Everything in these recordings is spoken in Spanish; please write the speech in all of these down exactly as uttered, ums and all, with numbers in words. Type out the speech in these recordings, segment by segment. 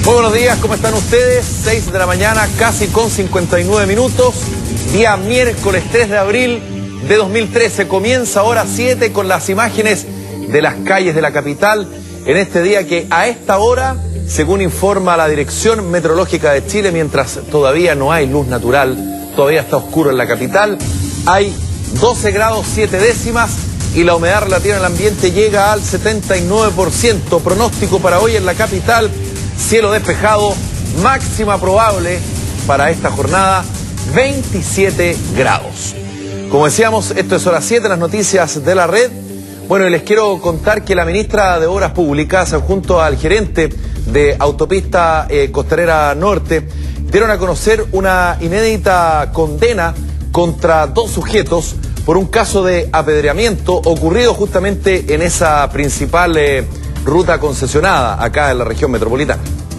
Muy buenos días, ¿cómo están ustedes? seis de la mañana, casi con cincuenta y nueve minutos. Día miércoles tres de abril de dos mil trece. Comienza hora siete con las imágenes de las calles de la capital. En este día que a esta hora, según informa la Dirección Meteorológica de Chile, mientras todavía no hay luz natural, todavía está oscuro en la capital, hay doce grados siete décimas y la humedad relativa en el ambiente llega al setenta y nueve por ciento. Pronóstico para hoy en la capital: cielo despejado, máxima probable para esta jornada, veintisiete grados. Como decíamos, esto es hora siete, las noticias de la red. Bueno, y les quiero contar que la ministra de Obras Públicas, junto al gerente de Autopista eh, Costanera Norte, dieron a conocer una inédita condena contra dos sujetos por un caso de apedreamiento ocurrido justamente en esa principal eh, ruta concesionada acá en la región metropolitana.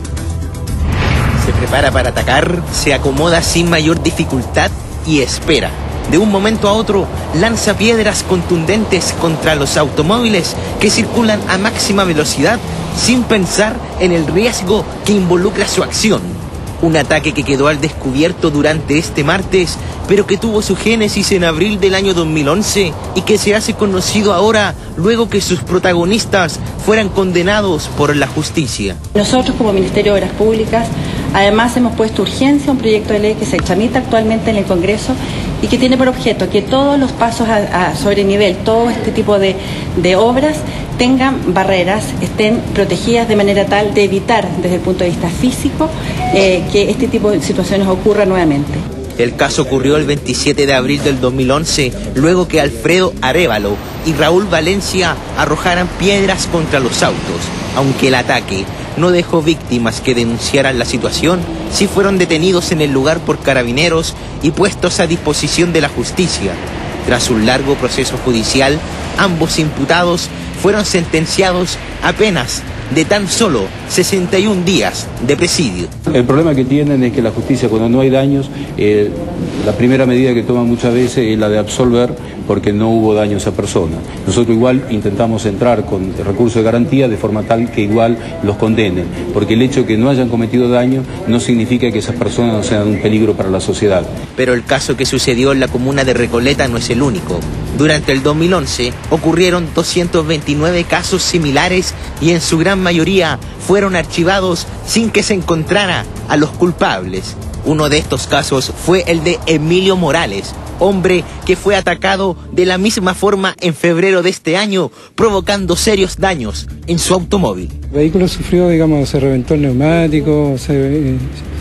Se prepara para atacar, se acomoda sin mayor dificultad y espera. De un momento a otro, lanza piedras contundentes contra los automóviles que circulan a máxima velocidad sin pensar en el riesgo que involucra su acción. Un ataque que quedó al descubierto durante este martes, pero que tuvo su génesis en abril del año dos mil once y que se hace conocido ahora luego que sus protagonistas fueran condenados por la justicia. Nosotros, como Ministerio de Obras Públicas, además hemos puesto urgencia a un proyecto de ley que se tramita actualmente en el Congreso y que tiene por objeto que todos los pasos a, a sobre nivel, todo este tipo de, de obras tengan barreras, estén protegidas de manera tal de evitar desde el punto de vista físico eh, que este tipo de situaciones ocurra nuevamente. El caso ocurrió el veintisiete de abril del dos mil once, luego que Alfredo Arévalo y Raúl Valencia arrojaran piedras contra los autos. Aunque el ataque no dejó víctimas que denunciaran la situación, sí fueron detenidos en el lugar por carabineros y puestos a disposición de la justicia. Tras un largo proceso judicial, ambos imputados fueron sentenciados a penas de tan solo sesenta y un días de presidio. El problema que tienen es que la justicia, cuando no hay daños, eh, la primera medida que toma muchas veces es la de absolver porque no hubo daño a esa persona. Nosotros igual intentamos entrar con recursos de garantía de forma tal que igual los condenen, porque el hecho de que no hayan cometido daño no significa que esas personas no sean un peligro para la sociedad. Pero el caso que sucedió en la comuna de Recoleta no es el único. Durante el dos mil once ocurrieron doscientos veintinueve casos similares y en su gran mayoría fueron archivados sin que se encontrara a los culpables. Uno de estos casos fue el de Emilio Morales, hombre que fue atacado de la misma forma en febrero de este año, provocando serios daños en su automóvil. El vehículo sufrió, digamos, se reventó el neumático, se,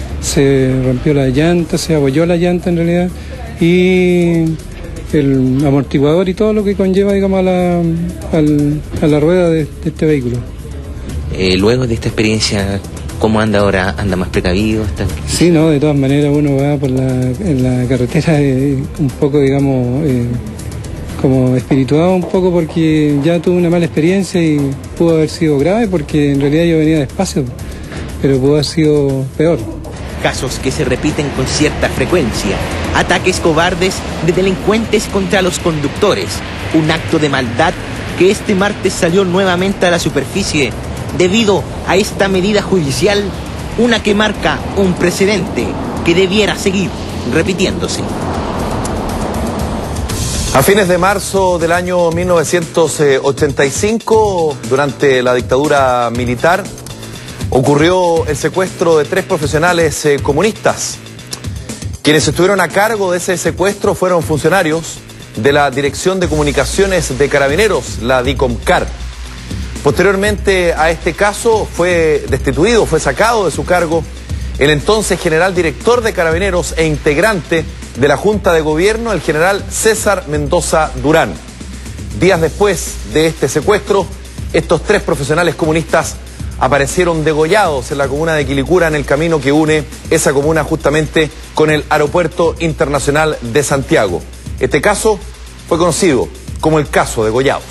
se rompió la llanta, se abolló la llanta en realidad, y el amortiguador y todo lo que conlleva, digamos, a la, al, a la rueda de, de este vehículo. Eh, luego de esta experiencia, ¿cómo anda ahora? ¿Anda más precavido? ¿Está... Sí, no, de todas maneras uno va por la, en la carretera eh, un poco, digamos, eh, como espirituado un poco porque ya tuve una mala experiencia y pudo haber sido grave porque en realidad yo venía despacio, pero pudo haber sido peor. Casos que se repiten con cierta frecuencia. Ataques cobardes de delincuentes contra los conductores. Un acto de maldad que este martes salió nuevamente a la superficie debido a esta medida judicial, una que marca un precedente que debiera seguir repitiéndose. A fines de marzo del año mil novecientos ochenta y cinco, durante la dictadura militar, ocurrió el secuestro de tres profesionales eh, comunistas. Quienes estuvieron a cargo de ese secuestro fueron funcionarios de la Dirección de Comunicaciones de Carabineros, la DICOMCAR. Posteriormente a este caso fue destituido, fue sacado de su cargo el entonces general director de Carabineros e integrante de la Junta de Gobierno, el general César Mendoza Durán. Días después de este secuestro, estos tres profesionales comunistas aparecieron degollados en la comuna de Quilicura, en el camino que une esa comuna justamente con el Aeropuerto Internacional de Santiago. Este caso fue conocido como el caso Degollados.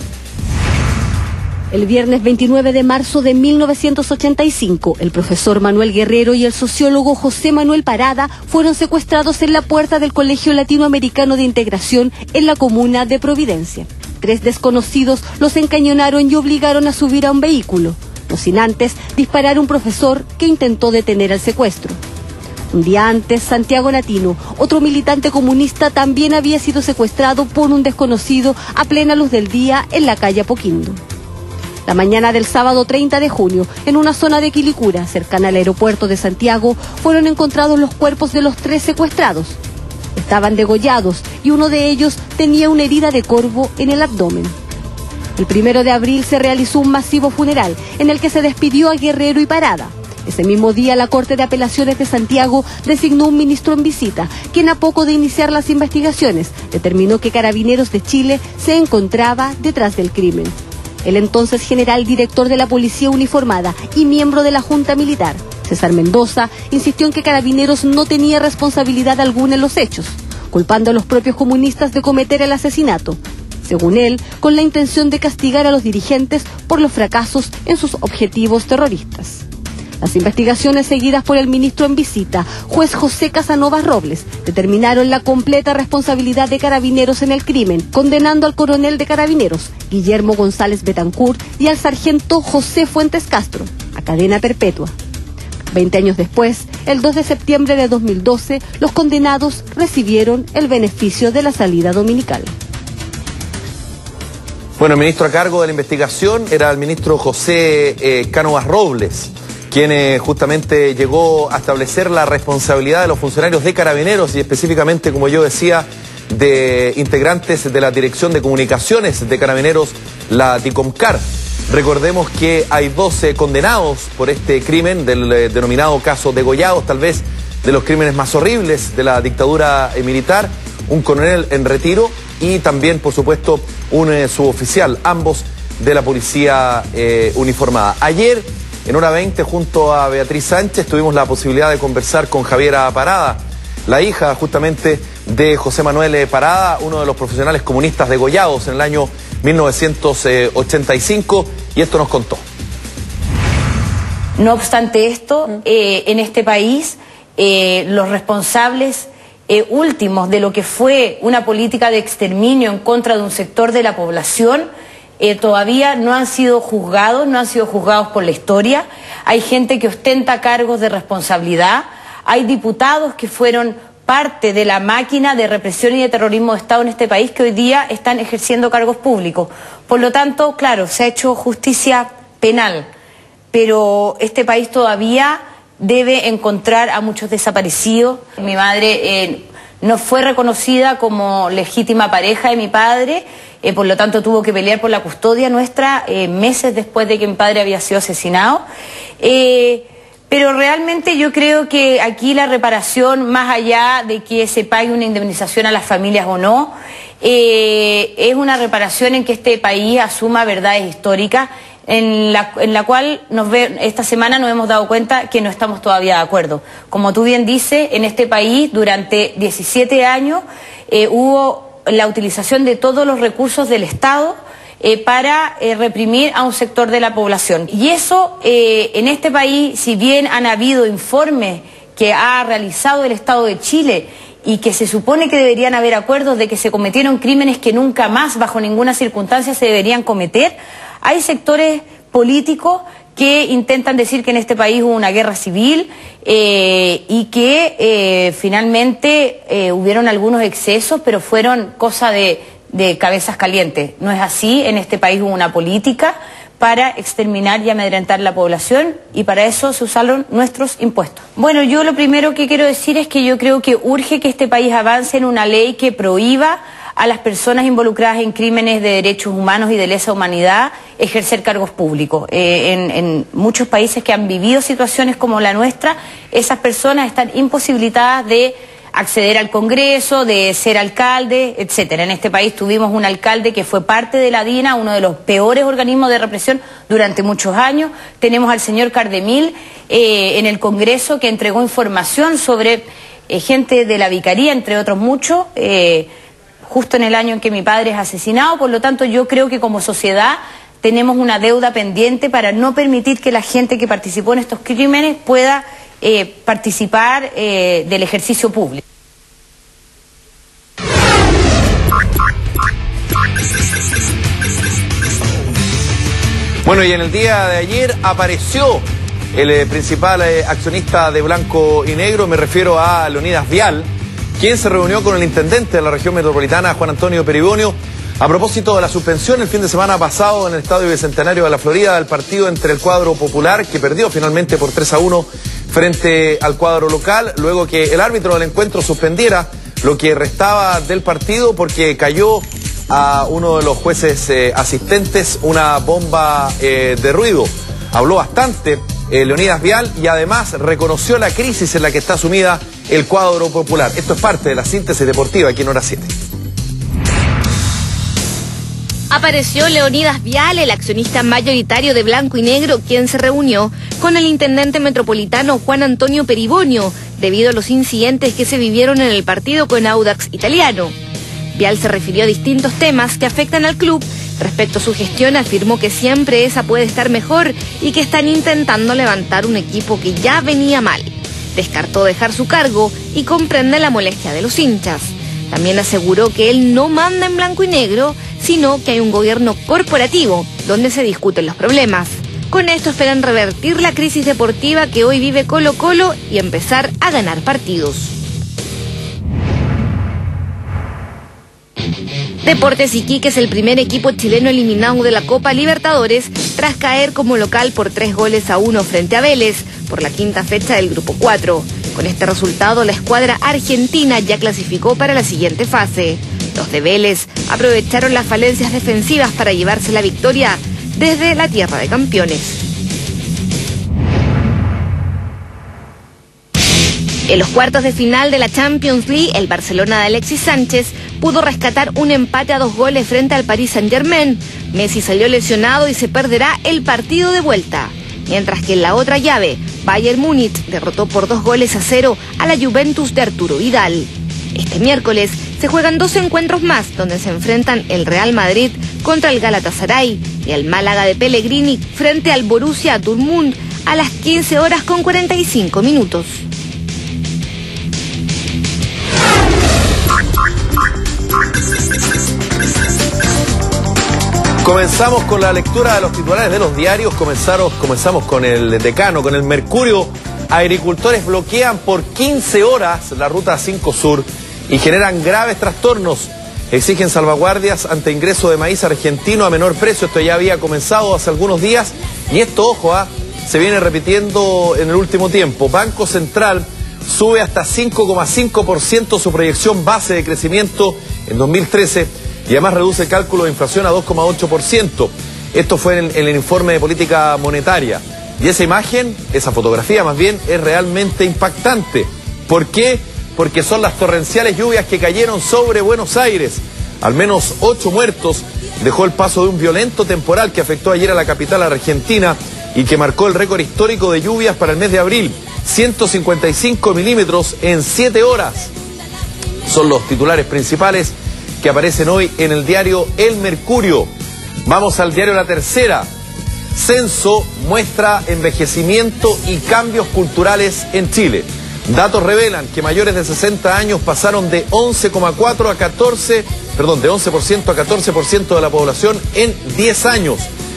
El viernes veintinueve de marzo de mil novecientos ochenta y cinco, el profesor Manuel Guerrero y el sociólogo José Manuel Parada fueron secuestrados en la puerta del Colegio Latinoamericano de Integración en la comuna de Providencia. Tres desconocidos los encañonaron y obligaron a subir a un vehículo. no sin antes disparar a un profesor que intentó detener el secuestro. Un día antes, Santiago Latino, otro militante comunista, también había sido secuestrado por un desconocido a plena luz del día en la calle Apoquindo. La mañana del sábado treinta de junio, en una zona de Quilicura, cercana al aeropuerto de Santiago, fueron encontrados los cuerpos de los tres secuestrados. Estaban degollados y uno de ellos tenía una herida de corvo en el abdomen. El primero de abril se realizó un masivo funeral en el que se despidió a Guerrero y Parada. Ese mismo día, la Corte de Apelaciones de Santiago designó un ministro en visita, quien a poco de iniciar las investigaciones determinó que Carabineros de Chile se encontraba detrás del crimen. El entonces general director de la Policía Uniformada y miembro de la Junta Militar, César Mendoza, insistió en que Carabineros no tenía responsabilidad alguna en los hechos, culpando a los propios comunistas de cometer el asesinato, según él, con la intención de castigar a los dirigentes por los fracasos en sus objetivos terroristas. Las investigaciones seguidas por el ministro en visita, juez José Casanovas Robles, determinaron la completa responsabilidad de Carabineros en el crimen, condenando al coronel de Carabineros, Guillermo González Betancourt, y al sargento José Fuentes Castro, a cadena perpetua. Veinte años después, el dos de septiembre de dos mil doce, los condenados recibieron el beneficio de la salida dominical. Bueno, el ministro a cargo de la investigación era el ministro José eh, Cánovas Robles, quien eh, justamente llegó a establecer la responsabilidad de los funcionarios de Carabineros y específicamente, como yo decía, de integrantes de la Dirección de Comunicaciones de Carabineros, la DICOMCAR. Recordemos que hay doce condenados por este crimen del eh, denominado caso Degollados, tal vez de los crímenes más horribles de la dictadura eh, militar, un coronel en retiro y también, por supuesto, un eh, suboficial, ambos de la Policía eh, Uniformada. Ayer, en hora veinte, junto a Beatriz Sánchez, tuvimos la posibilidad de conversar con Javiera Parada, la hija justamente de José Manuel Parada, uno de los profesionales comunistas degollados en el año mil novecientos ochenta y cinco, y esto nos contó. No obstante esto, eh, en este país, eh, los responsables eh, últimos de lo que fue una política de exterminio en contra de un sector de la población, Eh, todavía no han sido juzgados, no han sido juzgados por la historia. Hay gente que ostenta cargos de responsabilidad, hay diputados que fueron parte de la máquina de represión y de terrorismo de Estado en este país que hoy día están ejerciendo cargos públicos. Por lo tanto, claro, se ha hecho justicia penal, pero este país todavía debe encontrar a muchos desaparecidos. Mi madre eh, no fue reconocida como legítima pareja de mi padre, Eh, por lo tanto tuvo que pelear por la custodia nuestra eh, meses después de que mi padre había sido asesinado. Eh, pero realmente yo creo que aquí la reparación, más allá de que se pague una indemnización a las familias o no, eh, es una reparación en que este país asuma verdades históricas, en la, en la cual nos ve, esta semana nos hemos dado cuenta que no estamos todavía de acuerdo. Como tú bien dices, en este país durante diecisiete años eh, hubo la utilización de todos los recursos del Estado eh, para eh, reprimir a un sector de la población. Y eso, eh, en este país, si bien han habido informes que ha realizado el Estado de Chile y que se supone que deberían haber acuerdos de que se cometieron crímenes que nunca más, bajo ninguna circunstancia, se deberían cometer, hay sectores políticos que intentan decir que en este país hubo una guerra civil eh, y que eh, finalmente eh, hubieron algunos excesos, pero fueron cosa de, de cabezas calientes. No es así, en este país hubo una política para exterminar y amedrentar la población y para eso se usaron nuestros impuestos. Bueno, yo lo primero que quiero decir es que yo creo que urge que este país avance en una ley que prohíba a las personas involucradas en crímenes de derechos humanos y de lesa humanidad ejercer cargos públicos. Eh, en, en muchos países que han vivido situaciones como la nuestra, esas personas están imposibilitadas de acceder al Congreso, de ser alcalde, etcétera. En este país tuvimos un alcalde que fue parte de la DINA, uno de los peores organismos de represión durante muchos años. Tenemos al señor Cardemil eh, en el Congreso que entregó información sobre eh, gente de la Vicaría, entre otros muchos, eh, justo en el año en que mi padre es asesinado. Por lo tanto, yo creo que como sociedad tenemos una deuda pendiente para no permitir que la gente que participó en estos crímenes pueda eh, participar eh, del ejercicio público. Bueno, Bueno, y en el día de ayer apareció el eh, principal eh, accionista de Blanco y Negro, me refiero a Leonidas Vial, quien se reunió con el intendente de la región metropolitana, Juan Antonio Peribonio, a propósito de la suspensión el fin de semana pasado en el Estadio Bicentenario de la Florida del partido entre el cuadro popular, que perdió finalmente por tres a uno frente al cuadro local, luego que el árbitro del encuentro suspendiera lo que restaba del partido porque cayó a uno de los jueces eh, asistentes una bomba eh, de ruido. Habló bastante eh, Leonidas Vial y además reconoció la crisis en la que está sumida el cuadro popular. Esto es parte de la síntesis deportiva aquí en Hora siete. Apareció Leonidas Vial, el accionista mayoritario de Blanco y Negro, quien se reunió con el intendente metropolitano Juan Antonio Peribonio, debido a los incidentes que se vivieron en el partido con Audax Italiano. Vial se refirió a distintos temas que afectan al club. Respecto a su gestión, afirmó que siempre esa puede estar mejor y que están intentando levantar un equipo que ya venía mal. Descartó dejar su cargo y comprende la molestia de los hinchas. También aseguró que él no manda en Blanco y Negro, sino que hay un gobierno corporativo donde se discuten los problemas. Con esto esperan revertir la crisis deportiva que hoy vive Colo-Colo y empezar a ganar partidos. Deportes Iquique es el primer equipo chileno eliminado de la Copa Libertadores tras caer como local por tres goles a uno frente a Vélez por la quinta fecha del Grupo cuatro. Con este resultado, la escuadra argentina ya clasificó para la siguiente fase. Los de Vélez aprovecharon las falencias defensivas para llevarse la victoria desde la tierra de campeones. En los cuartos de final de la Champions League, el Barcelona de Alexis Sánchez pudo rescatar un empate a dos goles frente al Paris Saint-Germain. Messi salió lesionado y se perderá el partido de vuelta. Mientras que en la otra llave, Bayern Múnich derrotó por dos goles a cero a la Juventus de Arturo Vidal. Este miércoles se juegan dos encuentros más donde se enfrentan el Real Madrid contra el Galatasaray y el Málaga de Pellegrini frente al Borussia Dortmund a las quince horas con cuarenta y cinco minutos. Comenzamos con la lectura de los titulares de los diarios. Comenzamos, comenzamos con el decano, con el Mercurio. Agricultores bloquean por quince horas la ruta cinco Sur y generan graves trastornos. Exigen salvaguardias ante ingreso de maíz argentino a menor precio. Esto ya había comenzado hace algunos días y esto, ojo, ¿eh? se viene repitiendo en el último tiempo. Banco Central sube hasta cinco coma cinco por ciento su proyección base de crecimiento en dos mil trece y además reduce el cálculo de inflación a dos coma ocho por ciento. Esto fue en, en el informe de política monetaria. Y esa imagen, esa fotografía más bien, es realmente impactante. ¿Por qué? Porque son las torrenciales lluvias que cayeron sobre Buenos Aires. Al menos ocho muertos dejó el paso de un violento temporal que afectó ayer a la capital argentina y que marcó el récord histórico de lluvias para el mes de abril. ciento cincuenta y cinco milímetros en siete horas. Son los titulares principales que aparecen hoy en el diario El Mercurio. Vamos al diario La Tercera. Censo muestra envejecimiento y cambios culturales en Chile. Datos revelan que mayores de sesenta años pasaron de once coma cuatro a catorce, perdón, de once por ciento a catorce por ciento de la población en diez años.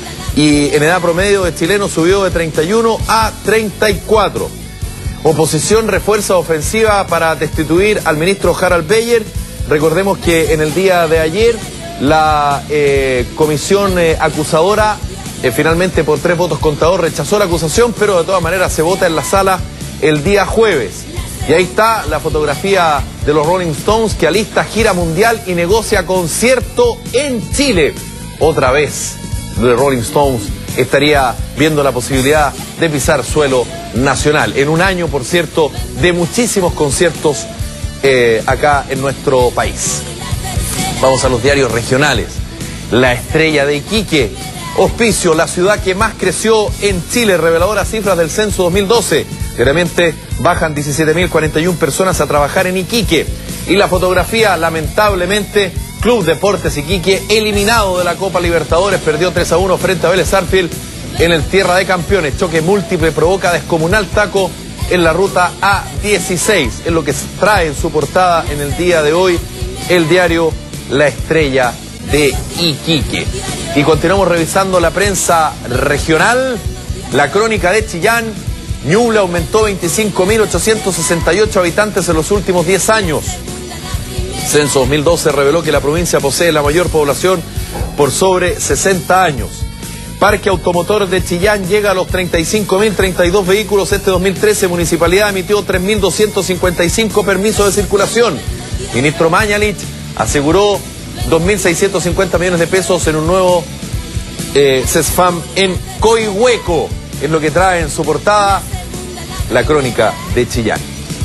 Y en edad promedio de chilenos subió de treinta y uno a treinta y cuatro. Oposición refuerza ofensiva para destituir al ministro Harald Beyer. Recordemos que en el día de ayer la eh, comisión eh, acusadora eh, finalmente por tres votos contra dos rechazó la acusación, pero de todas maneras se vota en la sala el día jueves. Y ahí está la fotografía de los Rolling Stones que alista gira mundial y negocia concierto en Chile. Otra vez los Rolling Stones estaría viendo la posibilidad de pisar suelo nacional. En un año, por cierto, de muchísimos conciertos Eh, acá en nuestro país. Vamos a los diarios regionales. La Estrella de Iquique. Hospicio, la ciudad que más creció en Chile. Reveladoras cifras del censo dos mil doce. Diariamente bajan diecisiete mil cuarenta y una personas a trabajar en Iquique. Y la fotografía, lamentablemente, Club Deportes Iquique eliminado de la Copa Libertadores. Perdió tres a uno frente a Vélez Sarsfield en el Tierra de Campeones. Choque múltiple provoca descomunal taco en la ruta A dieciséis, es lo que trae en su portada en el día de hoy el diario La Estrella de Iquique. Y continuamos revisando la prensa regional. La crónica de Chillán. Ñuble aumentó veinticinco mil ochocientos sesenta y ocho habitantes en los últimos diez años. Censo dos mil doce reveló que la provincia posee la mayor población por sobre sesenta años. Parque Automotor de Chillán llega a los treinta y cinco mil treinta y dos vehículos. Este dos mil trece, Municipalidad emitió tres mil doscientos cincuenta y cinco permisos de circulación. Ministro Mañalich aseguró dos mil seiscientos cincuenta millones de pesos en un nuevo eh, CESFAM en Coihueco. Es lo que trae en su portada la crónica de Chillán.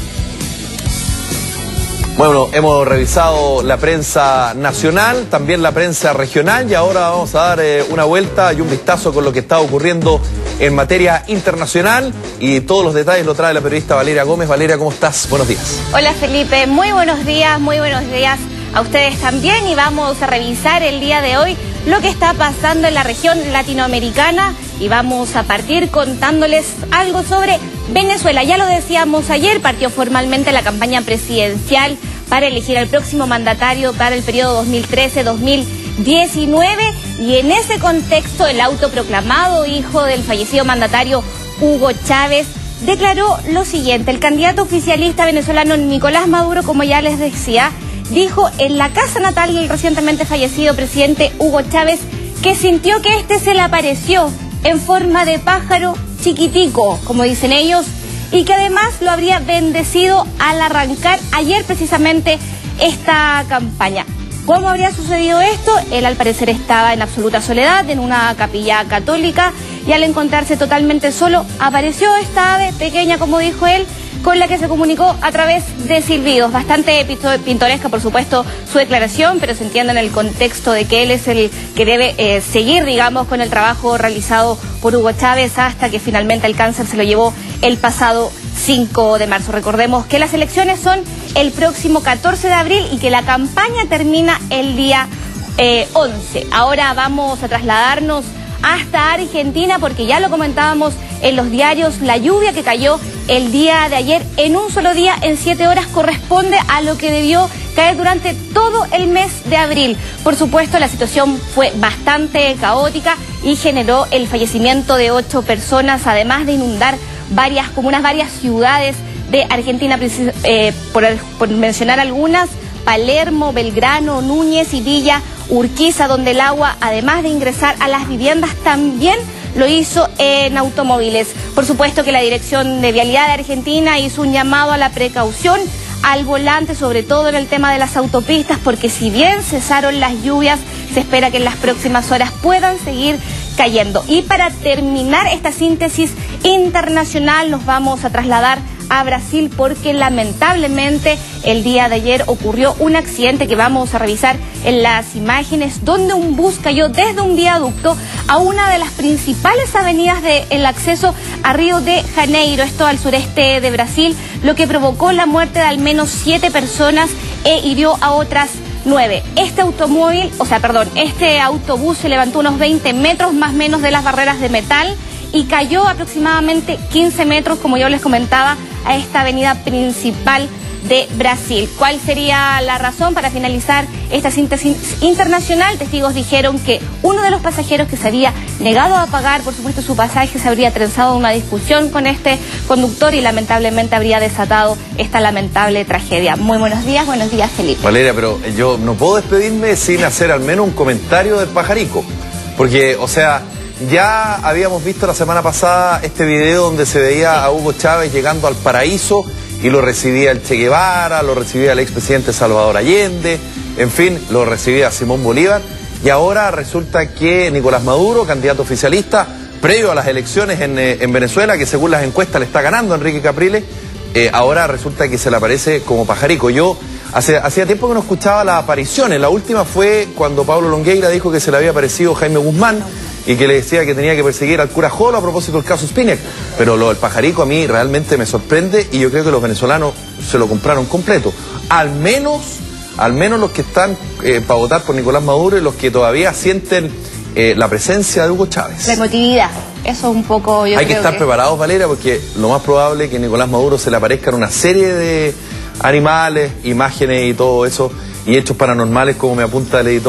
Bueno, hemos revisado la prensa nacional, también la prensa regional, y ahora vamos a dar eh, una vuelta y un vistazo con lo que está ocurriendo en materia internacional, y todos los detalles lo trae la periodista Valeria Gómez. Valeria, ¿cómo estás? Buenos días. Hola Felipe, muy buenos días, muy buenos días a ustedes también, y vamos a revisar el día de hoy lo que está pasando en la región latinoamericana, y vamos a partir contándoles algo sobre Venezuela. Ya lo decíamos ayer, partió formalmente la campaña presidencial para elegir al próximo mandatario para el periodo dos mil trece dos mil diecinueve, y en ese contexto el autoproclamado hijo del fallecido mandatario Hugo Chávez declaró lo siguiente. El candidato oficialista venezolano Nicolás Maduro, como ya les decía, dijo en la casa natal del recientemente fallecido presidente Hugo Chávez que sintió que este se le apareció en forma de pájaro chiquitico, como dicen ellos, y que además lo habría bendecido al arrancar ayer precisamente esta campaña. ¿Cómo habría sucedido esto? Él al parecer estaba en absoluta soledad en una capilla católica, y al encontrarse totalmente solo apareció esta ave pequeña, como dijo él, con la que se comunicó a través de silbidos. Bastante pintoresca, por supuesto, su declaración, pero se entiende en el contexto de que él es el que debe eh, seguir, digamos, con el trabajo realizado por Hugo Chávez hasta que finalmente el cáncer se lo llevó el pasado cinco de marzo. Recordemos que las elecciones son el próximo catorce de abril y que la campaña termina el día eh, once. Ahora vamos a trasladarnos hasta Argentina, porque ya lo comentábamos en los diarios, la lluvia que cayó el día de ayer en un solo día, en siete horas, corresponde a lo que debió caer durante todo el mes de abril. Por supuesto, la situación fue bastante caótica y generó el fallecimiento de ocho personas, además de inundar varias comunas, varias ciudades de Argentina, eh, por, por mencionar algunas: Palermo, Belgrano, Núñez y Villa Urquiza, donde el agua, además de ingresar a las viviendas, también lo hizo en automóviles. Por supuesto que la Dirección de Vialidad de Argentina hizo un llamado a la precaución al volante, sobre todo en el tema de las autopistas, porque si bien cesaron las lluvias, se espera que en las próximas horas puedan seguir cayendo. Y para terminar esta síntesis internacional, nos vamos a trasladar a Brasil, porque lamentablemente el día de ayer ocurrió un accidente que vamos a revisar en las imágenes, donde un bus cayó desde un viaducto a una de las principales avenidas del acceso a Río de Janeiro, esto al sureste de Brasil, lo que provocó la muerte de al menos siete personas e hirió a otras nueve. Este automóvil, o sea, perdón, este autobús se levantó unos veinte metros más o menos de las barreras de metal y cayó aproximadamente quince metros, como yo les comentaba, a esta avenida principal de Brasil. ¿Cuál sería la razón? Para finalizar esta síntesis internacional, testigos dijeron que uno de los pasajeros que se había negado a pagar, por supuesto, su pasaje, se habría trenzado una discusión con este conductor y lamentablemente habría desatado esta lamentable tragedia. Muy buenos días, buenos días, Felipe. Valeria, pero yo no puedo despedirme sin hacer al menos un comentario del pajarico, porque, o sea, ya habíamos visto la semana pasada este video donde se veía a Hugo Chávez llegando al paraíso y lo recibía el Che Guevara, lo recibía el expresidente Salvador Allende, en fin, lo recibía Simón Bolívar, y ahora resulta que Nicolás Maduro, candidato oficialista, previo a las elecciones en, eh, en Venezuela, que según las encuestas le está ganando Enrique Capriles, eh, ahora resulta que se le aparece como pajarico. Yo hace, hacía tiempo que no escuchaba las apariciones. La última fue cuando Pablo Longueira dijo que se le había aparecido Jaime Guzmán y que le decía que tenía que perseguir al cura Jolo a propósito del caso Spinac. Pero lo del pajarico a mí realmente me sorprende, y yo creo que los venezolanos se lo compraron completo. Al menos, al menos los que están eh, para votar por Nicolás Maduro y los que todavía sienten eh, la presencia de Hugo Chávez. La emotividad, eso un poco yo Hay creo que estar que... preparados, Valeria, porque lo más probable es que Nicolás Maduro se le aparezcan una serie de animales, imágenes y todo eso, y hechos paranormales, como me apunta el editor, de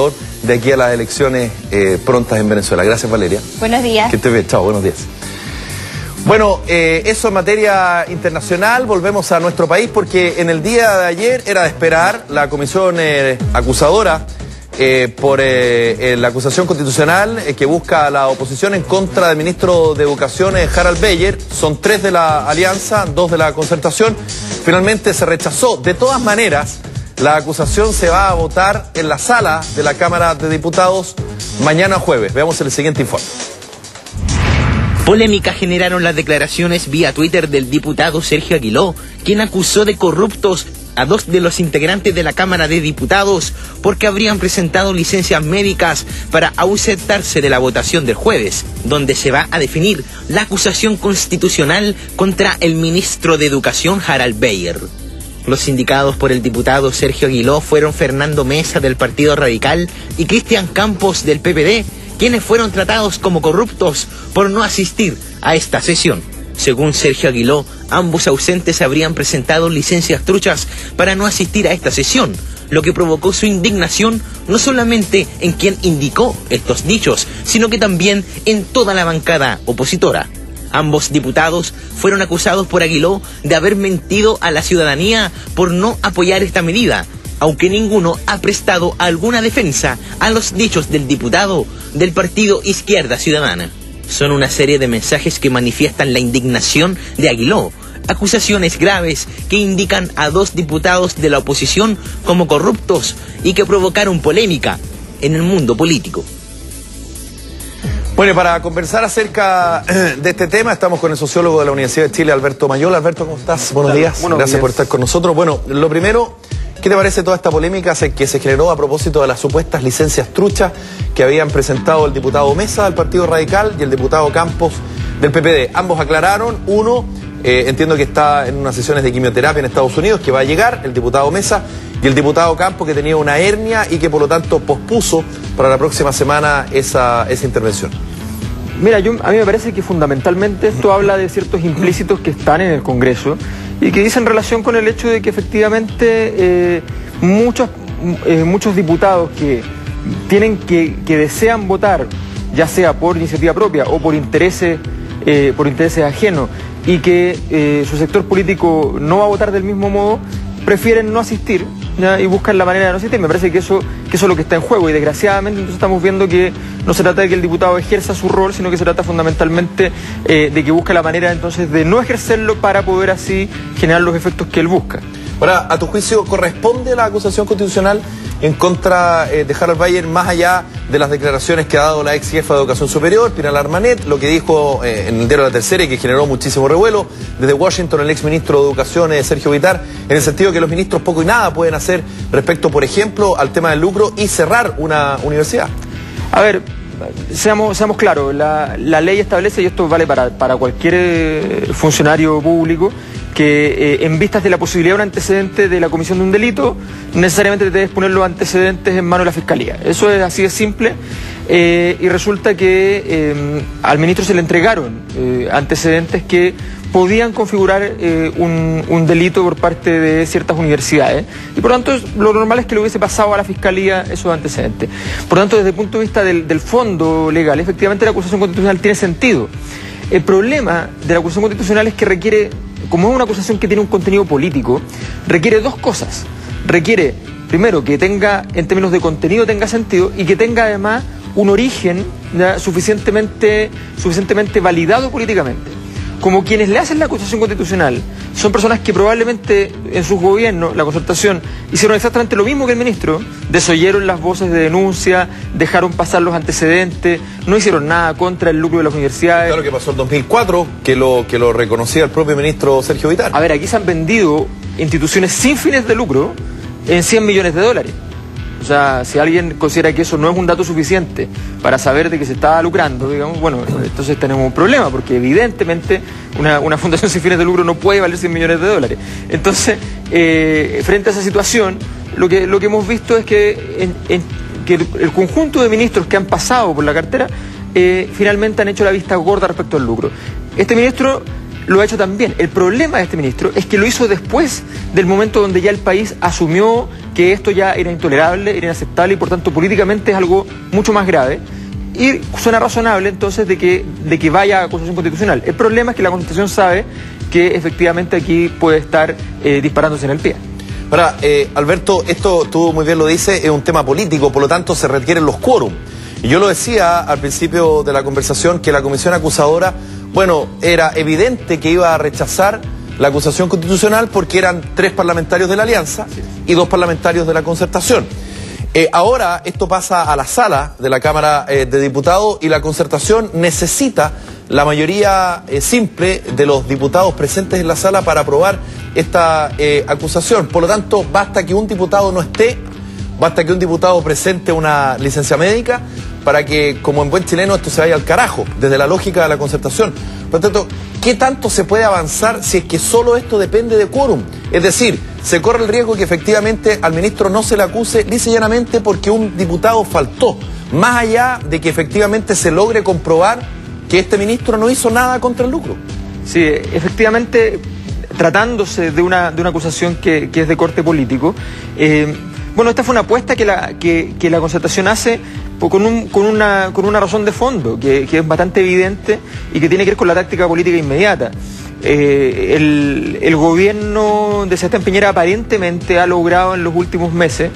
de aquí a las elecciones eh, prontas en Venezuela. Gracias, Valeria. Buenos días. Que estés bien. Chao, buenos días. Bueno, eh, eso en materia internacional. Volvemos a nuestro país porque en el día de ayer era de esperar la comisión eh, acusadora eh, por eh, eh, la acusación constitucional eh, que busca la oposición en contra del ministro de Educación, eh, Harald Beyer. Son tres de la alianza, dos de la concertación. Finalmente se rechazó. De todas maneras, la acusación se va a votar en la sala de la Cámara de Diputados mañana jueves. Veamos el siguiente informe. Polémica generaron las declaraciones vía Twitter del diputado Sergio Aguiló, quien acusó de corruptos a dos de los integrantes de la Cámara de Diputados porque habrían presentado licencias médicas para ausentarse de la votación del jueves, donde se va a definir la acusación constitucional contra el ministro de Educación Harald Beyer. Los indicados por el diputado Sergio Aguiló fueron Fernando Mesa del Partido Radical y Cristian Campos del P P D, quienes fueron tratados como corruptos por no asistir a esta sesión. Según Sergio Aguiló, ambos ausentes habrían presentado licencias truchas para no asistir a esta sesión, lo que provocó su indignación no solamente en quien indicó estos dichos, sino que también en toda la bancada opositora. Ambos diputados fueron acusados por Aguiló de haber mentido a la ciudadanía por no apoyar esta medida, aunque ninguno ha prestado alguna defensa a los dichos del diputado del partido Izquierda Ciudadana. Son una serie de mensajes que manifiestan la indignación de Aguiló, acusaciones graves que indican a dos diputados de la oposición como corruptos y que provocaron polémica en el mundo político. Bueno, para conversar acerca de este tema estamos con el sociólogo de la Universidad de Chile, Alberto Mayola. Alberto, ¿cómo estás? Buenos días. Buenos Gracias días. por estar con nosotros. Bueno, lo primero, ¿qué te parece toda esta polémica que se generó a propósito de las supuestas licencias truchas que habían presentado el diputado Mesa del Partido Radical y el diputado Campos del P P D? Ambos aclararon. Uno, eh, entiendo que está en unas sesiones de quimioterapia en Estados Unidos, que va a llegar, el diputado Mesa, y el diputado Campos, que tenía una hernia y que por lo tanto pospuso para la próxima semana esa, esa intervención. Mira, yo, a mí me parece que fundamentalmente esto habla de ciertos implícitos que están en el Congreso y que dicen relación con el hecho de que efectivamente eh, muchos, eh, muchos diputados que tienen que, que desean votar, ya sea por iniciativa propia o por intereses, eh, por intereses ajenos, y que eh, su sector político no va a votar del mismo modo, prefieren no asistir, ¿ya? Y buscan la manera de no asistir. Me parece que eso, que eso es lo que está en juego, y desgraciadamente entonces estamos viendo que no se trata de que el diputado ejerza su rol, sino que se trata fundamentalmente eh, de que busca la manera entonces de no ejercerlo para poder así generar los efectos que él busca. Ahora, a tu juicio, ¿corresponde la acusación constitucional en contra eh, de Harald Beyer, más allá de las declaraciones que ha dado la ex jefa de Educación Superior, Pinal Armanet, lo que dijo eh, en el diario La Tercera y que generó muchísimo revuelo, desde Washington el ex ministro de Educación, eh, Sergio Vittar, en el sentido de que los ministros poco y nada pueden hacer respecto, por ejemplo, al tema del lucro y cerrar una universidad? A ver, seamos, seamos claros, la, la ley establece, y esto vale para, para cualquier eh, funcionario público, que eh, en vistas de la posibilidad de un antecedente de la comisión de un delito, necesariamente debes poner los antecedentes en manos de la Fiscalía. Eso es así de simple, eh, y resulta que eh, al ministro se le entregaron eh, antecedentes que podían configurar eh, un, un delito por parte de ciertas universidades, y por lo tanto lo normal es que le hubiese pasado a la Fiscalía esos antecedentes. Por lo tanto, desde el punto de vista del, del fondo legal, efectivamente la acusación constitucional tiene sentido. El problema de la acusación constitucional es que requiere, como es una acusación que tiene un contenido político, requiere dos cosas. Requiere, primero, que tenga, en términos de contenido, tenga sentido, y que tenga además un origen ya suficientemente, suficientemente validado políticamente. Como quienes le hacen la acusación constitucional son personas que probablemente en sus gobiernos, la concertación, hicieron exactamente lo mismo que el ministro, desoyeron las voces de denuncia, dejaron pasar los antecedentes, no hicieron nada contra el lucro de las universidades. Claro que pasó en dos mil cuatro, que lo, que lo reconocía el propio ministro Sergio Vittar. A ver, aquí se han vendido instituciones sin fines de lucro en cien millones de dólares. O sea, si alguien considera que eso no es un dato suficiente para saber de que se está lucrando, digamos, bueno, entonces tenemos un problema, porque evidentemente una, una fundación sin fines de lucro no puede valer cien millones de dólares. Entonces, eh, frente a esa situación, lo que, lo que hemos visto es que, en, en, que el, el conjunto de ministros que han pasado por la cartera eh, finalmente han hecho la vista gorda respecto al lucro. Este ministro lo ha hecho también. El problema de este ministro es que lo hizo después del momento donde ya el país asumió que esto ya era intolerable, era inaceptable y por tanto políticamente es algo mucho más grave. Y suena razonable entonces de que, de que vaya a acusación constitucional. El problema es que la Constitución sabe que efectivamente aquí puede estar eh, disparándose en el pie. Ahora, eh, Alberto, esto tú muy bien lo dices, es un tema político, por lo tanto se requieren los quórum. Y yo lo decía al principio de la conversación que la comisión acusadora, bueno, era evidente que iba a rechazar la acusación constitucional porque eran tres parlamentarios de la Alianza y dos parlamentarios de la Concertación. Eh, ahora esto pasa a la sala de la Cámara eh, de Diputados y la Concertación necesita la mayoría eh, simple de los diputados presentes en la sala para aprobar esta eh, acusación. Por lo tanto, basta que un diputado no esté, basta que un diputado presente una licencia médica para que, como en buen chileno, esto se vaya al carajo, desde la lógica de la Concertación. Por lo tanto, ¿qué tanto se puede avanzar si es que solo esto depende de quórum? Es decir, se corre el riesgo que efectivamente al ministro no se le acuse lisa y llanamente porque un diputado faltó, más allá de que efectivamente se logre comprobar que este ministro no hizo nada contra el lucro. Sí, efectivamente, tratándose de una, de una acusación que, que es de corte político, eh, bueno, esta fue una apuesta que la, que, que la Concertación hace con, un, con, una, con una razón de fondo, que, que es bastante evidente y que tiene que ver con la táctica política inmediata. Eh, el, el gobierno de Sebastián Piñera aparentemente ha logrado en los últimos meses,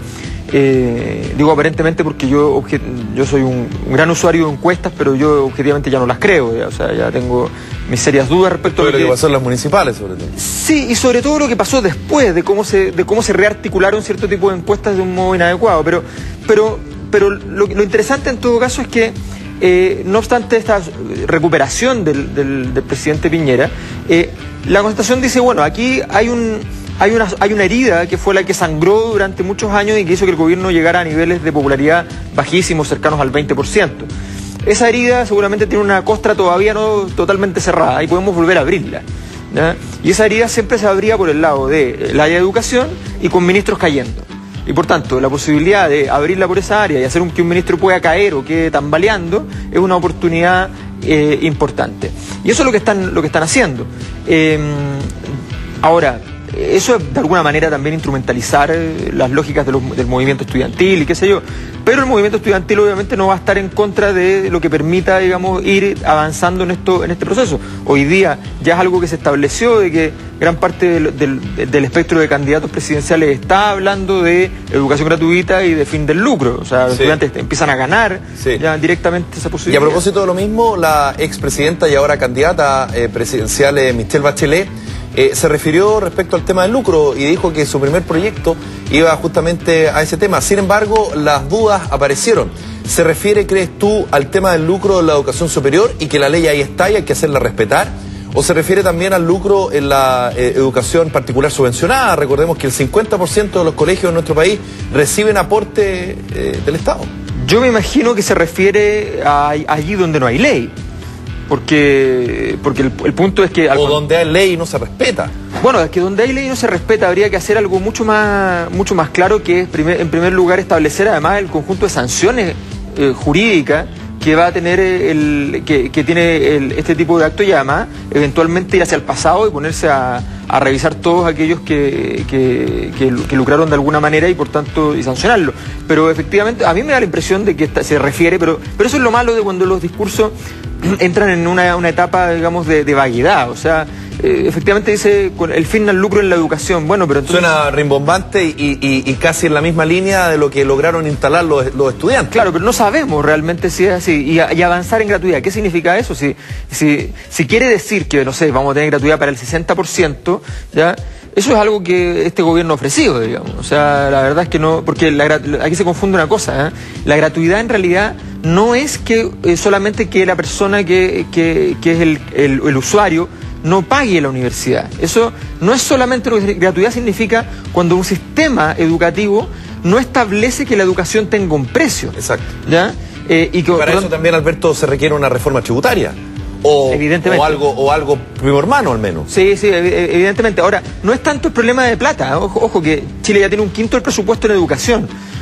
eh, digo aparentemente porque yo, yo soy un, un gran usuario de encuestas, pero yo objetivamente ya no las creo, ya, o sea, ya tengo mis serias dudas respecto todo a lo que, que pasó en las municipales, sobre todo. Sí, y sobre todo lo que pasó después, de cómo se, de cómo se rearticularon cierto tipo de encuestas de un modo inadecuado, pero, pero, pero lo, lo interesante en todo caso es que Eh, no obstante esta recuperación del, del, del presidente Piñera, eh, la Concertación dice, bueno, aquí hay, un, hay, una, hay una herida que fue la que sangró durante muchos años y que hizo que el gobierno llegara a niveles de popularidad bajísimos, cercanos al veinte por ciento. Esa herida seguramente tiene una costra todavía no totalmente cerrada y podemos volver a abrirla, ¿ya? Y esa herida siempre se abría por el lado de la educación y con ministros cayendo. Y por tanto, la posibilidad de abrirla por esa área y hacer un, que un ministro pueda caer o quede tambaleando es una oportunidad eh, importante. Y eso es lo que están, lo que están haciendo. Eh, ahora, eso es de alguna manera también instrumentalizar eh, las lógicas de los, del movimiento estudiantil y qué sé yo. Pero el movimiento estudiantil obviamente no va a estar en contra de lo que permita, digamos, ir avanzando en esto, en este proceso. Hoy día ya es algo que se estableció de que gran parte del, del, del espectro de candidatos presidenciales está hablando de educación gratuita y de fin del lucro. O sea, los sí. estudiantes empiezan a ganar sí. ya directamente esa posibilidad. Y a propósito de lo mismo, la expresidenta y ahora candidata eh, presidencial eh, Michelle Bachelet Eh, se refirió respecto al tema del lucro y dijo que su primer proyecto iba justamente a ese tema. Sin embargo, las dudas aparecieron. ¿Se refiere, crees tú, al tema del lucro en la educación superior y que la ley ahí está y hay que hacerla respetar? ¿O se refiere también al lucro en la eh, educación particular subvencionada? Recordemos que el cincuenta por ciento de los colegios en nuestro país reciben aporte eh, del Estado. Yo me imagino que se refiere a allí donde no hay ley. Porque, porque el, el punto es que... O donde hay ley y no se respeta. Bueno, es que donde hay ley y no se respeta habría que hacer algo mucho más, mucho más claro, que es primer, en primer lugar establecer además el conjunto de sanciones eh, jurídicas que va a tener el, que, que tiene el, este tipo de acto y además eventualmente ir hacia el pasado y ponerse a, a revisar todos aquellos que, que, que, que lucraron de alguna manera y por tanto y sancionarlo. Pero efectivamente a mí me da la impresión de que esta, se refiere, pero, pero eso es lo malo de cuando los discursos entran en una, una etapa, digamos, de, de vaguedad. O sea, eh, efectivamente dice con el fin al lucro en la educación. Bueno, pero entonces... Suena rimbombante y, y, y casi en la misma línea de lo que lograron instalar los, los estudiantes. Claro, pero no sabemos realmente si es así. Y, y avanzar en gratuidad, ¿qué significa eso? Si, si, si quiere decir que, no sé, vamos a tener gratuidad para el sesenta por ciento, ¿ya? Eso es algo que este gobierno ha ofrecido, digamos. O sea, la verdad es que no... Porque la, aquí se confunde una cosa, ¿eh? La gratuidad en realidad no es que eh, solamente que la persona que, que, que es el, el, el usuario no pague la universidad. Eso no es solamente lo que gratuidad significa cuando un sistema educativo no establece que la educación tenga un precio. Exacto. ¿Ya? Eh, y que, para eso también, Alberto, se requiere una reforma tributaria. O, evidentemente. o algo o algo primo hermano al menos. Sí, sí, evidentemente. Ahora, no es tanto el problema de plata. Ojo, ojo que Chile ya tiene un quinto del presupuesto en educación.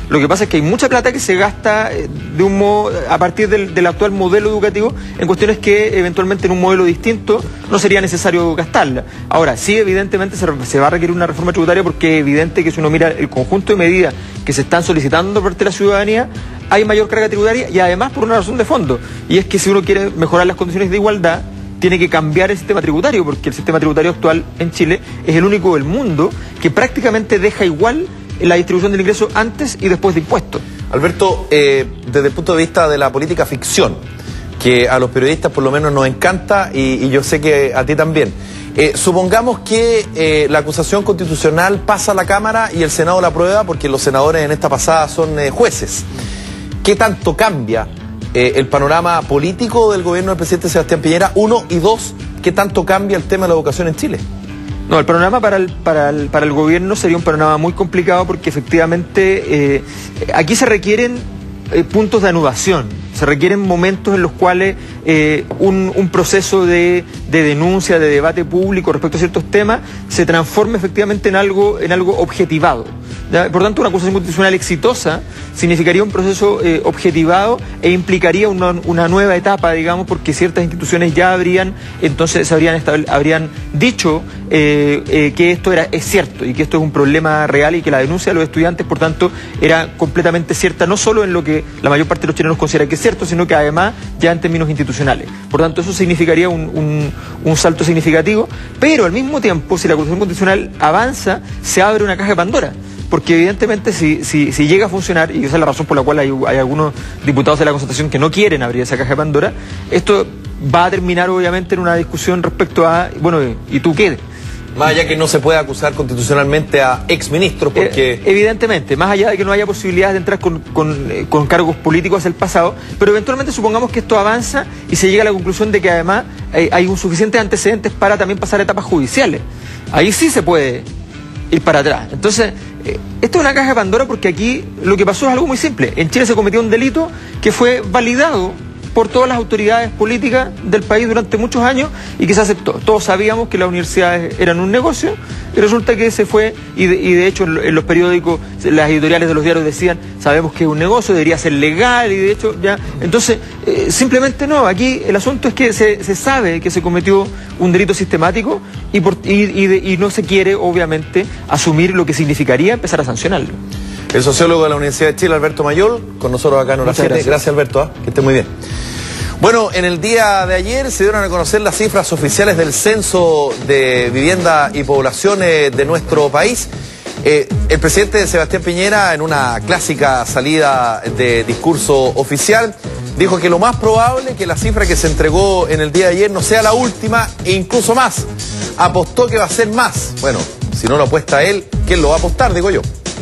Lo que pasa es que hay mucha plata que se gasta de un modo, a partir del, del actual modelo educativo en cuestiones que eventualmente en un modelo distinto no sería necesario gastarla. Ahora, sí, evidentemente se, se va a requerir una reforma tributaria porque es evidente que si uno mira el conjunto de medidas que se están solicitando por parte de la ciudadanía, hay mayor carga tributaria y además por una razón de fondo, y es que si uno quiere mejorar las condiciones de igualdad, tiene que cambiar el sistema tributario, porque el sistema tributario actual en Chile es el único del mundo que prácticamente deja igual la distribución del ingreso antes y después de impuestos. Alberto, eh, desde el punto de vista de la política ficción, que a los periodistas por lo menos nos encanta y, y yo sé que a ti también, eh, supongamos que eh, la acusación constitucional pasa a la Cámara y el Senado la aprueba, porque los senadores en esta pasada son eh, jueces. ¿Qué tanto cambia eh, el panorama político del gobierno del presidente Sebastián Piñera? Uno, y dos, ¿qué tanto cambia el tema de la educación en Chile? No, el panorama para el, para el, para el gobierno sería un panorama muy complicado porque efectivamente eh, aquí se requieren eh, puntos de anudación, se requieren momentos en los cuales eh, un, un proceso de, de denuncia, de debate público respecto a ciertos temas se transforme efectivamente en algo, en algo objetivado. ¿Ya? Por tanto, una acusación constitucional exitosa significaría un proceso eh, objetivado e implicaría una, una nueva etapa, digamos, porque ciertas instituciones ya habrían, entonces habrían, habrían dicho eh, eh, que esto era, es cierto y que esto es un problema real y que la denuncia de los estudiantes, por tanto, era completamente cierta, no solo en lo que la mayor parte de los chilenos considera que es cierto, sino que además ya en términos institucionales. Por tanto, eso significaría un, un, un salto significativo, pero al mismo tiempo, si la acusación constitucional avanza, se abre una caja de Pandora. Porque evidentemente si, si, si llega a funcionar, y esa es la razón por la cual hay, hay algunos diputados de la Concertación que no quieren abrir esa caja de Pandora, esto va a terminar obviamente en una discusión respecto a, bueno, ¿y tú qué? Más allá que no se pueda acusar constitucionalmente a exministros porque... Eh, evidentemente, más allá de que no haya posibilidades de entrar con, con, eh, con cargos políticos hacia el pasado, pero eventualmente supongamos que esto avanza y se llega a la conclusión de que además hay, hay un suficientes antecedentes para también pasar a etapas judiciales. Ahí sí se puede ir para atrás. Entonces, eh, esto es una caja de Pandora porque aquí lo que pasó es algo muy simple. En Chile se cometió un delito que fue validado por todas las autoridades políticas del país durante muchos años y que se aceptó. Todos sabíamos que las universidades eran un negocio y resulta que se fue, y de, y de hecho en los periódicos, las editoriales de los diarios decían, sabemos que es un negocio, debería ser legal, y de hecho ya... Entonces, eh, simplemente no, aquí el asunto es que se, se sabe que se cometió un delito sistemático y, por, y, y, de, y no se quiere, obviamente, asumir lo que significaría empezar a sancionarlo. El sociólogo de la Universidad de Chile, Alberto Mayol, con nosotros acá en Hora siete. Gracias. Gracias, Alberto, ¿eh? Que esté muy bien. Bueno, en el día de ayer se dieron a conocer las cifras oficiales del Censo de Vivienda y Población eh, de nuestro país. Eh, el presidente Sebastián Piñera, en una clásica salida de discurso oficial, dijo que lo más probable es que la cifra que se entregó en el día de ayer no sea la última e incluso más. Apostó que va a ser más. Bueno, si no lo apuesta él, ¿quién lo va a apostar? Digo yo.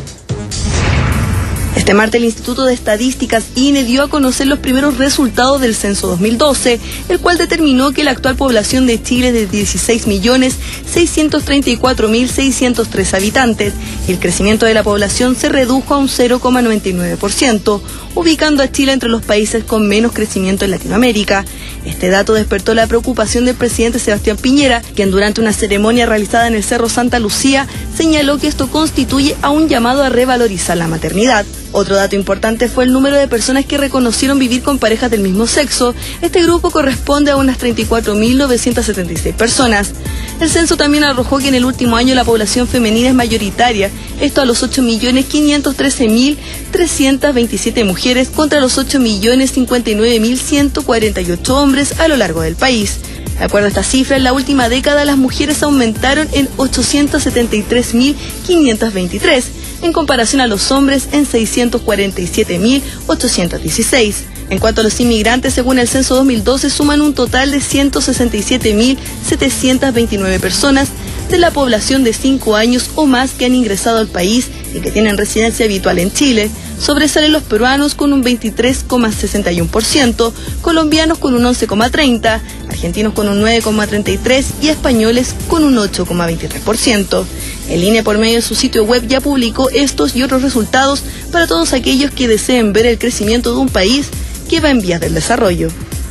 Este martes el Instituto de Estadísticas I N E dio a conocer los primeros resultados del censo dos mil doce, el cual determinó que la actual población de Chile es de dieciséis millones seiscientos treinta y cuatro mil seiscientos tres habitantes y el crecimiento de la población se redujo a un cero coma noventa y nueve por ciento, ubicando a Chile entre los países con menos crecimiento en Latinoamérica. Este dato despertó la preocupación del presidente Sebastián Piñera, quien durante una ceremonia realizada en el Cerro Santa Lucía señaló que esto constituye a un llamado a revalorizar la maternidad. Otro dato importante fue el número de personas que reconocieron vivir con parejas del mismo sexo. Este grupo corresponde a unas treinta y cuatro mil novecientas setenta y seis personas. El censo también arrojó que en el último año la población femenina es mayoritaria, esto a los ocho millones quinientos trece mil trescientas veintisiete mujeres contra los ocho millones cincuenta y nueve mil ciento cuarenta y ocho hombres a lo largo del país. De acuerdo a esta cifra, en la última década las mujeres aumentaron en ochocientos setenta y tres mil quinientos veintitrés, en comparación a los hombres en seiscientos cuarenta y siete mil ochocientos dieciséis. En cuanto a los inmigrantes, según el censo dos mil doce, suman un total de ciento sesenta y siete mil setecientos veintinueve personas de la población de cinco años o más que han ingresado al país y que tienen residencia habitual en Chile. Sobresalen los peruanos con un veintitrés coma sesenta y uno por ciento, colombianos con un once coma treinta por ciento, argentinos con un nueve coma treinta y tres por ciento y españoles con un ocho coma veintitrés por ciento. El I N E, por medio de su sitio web, ya publicó estos y otros resultados para todos aquellos que deseen ver el crecimiento de un país que va en vías del desarrollo.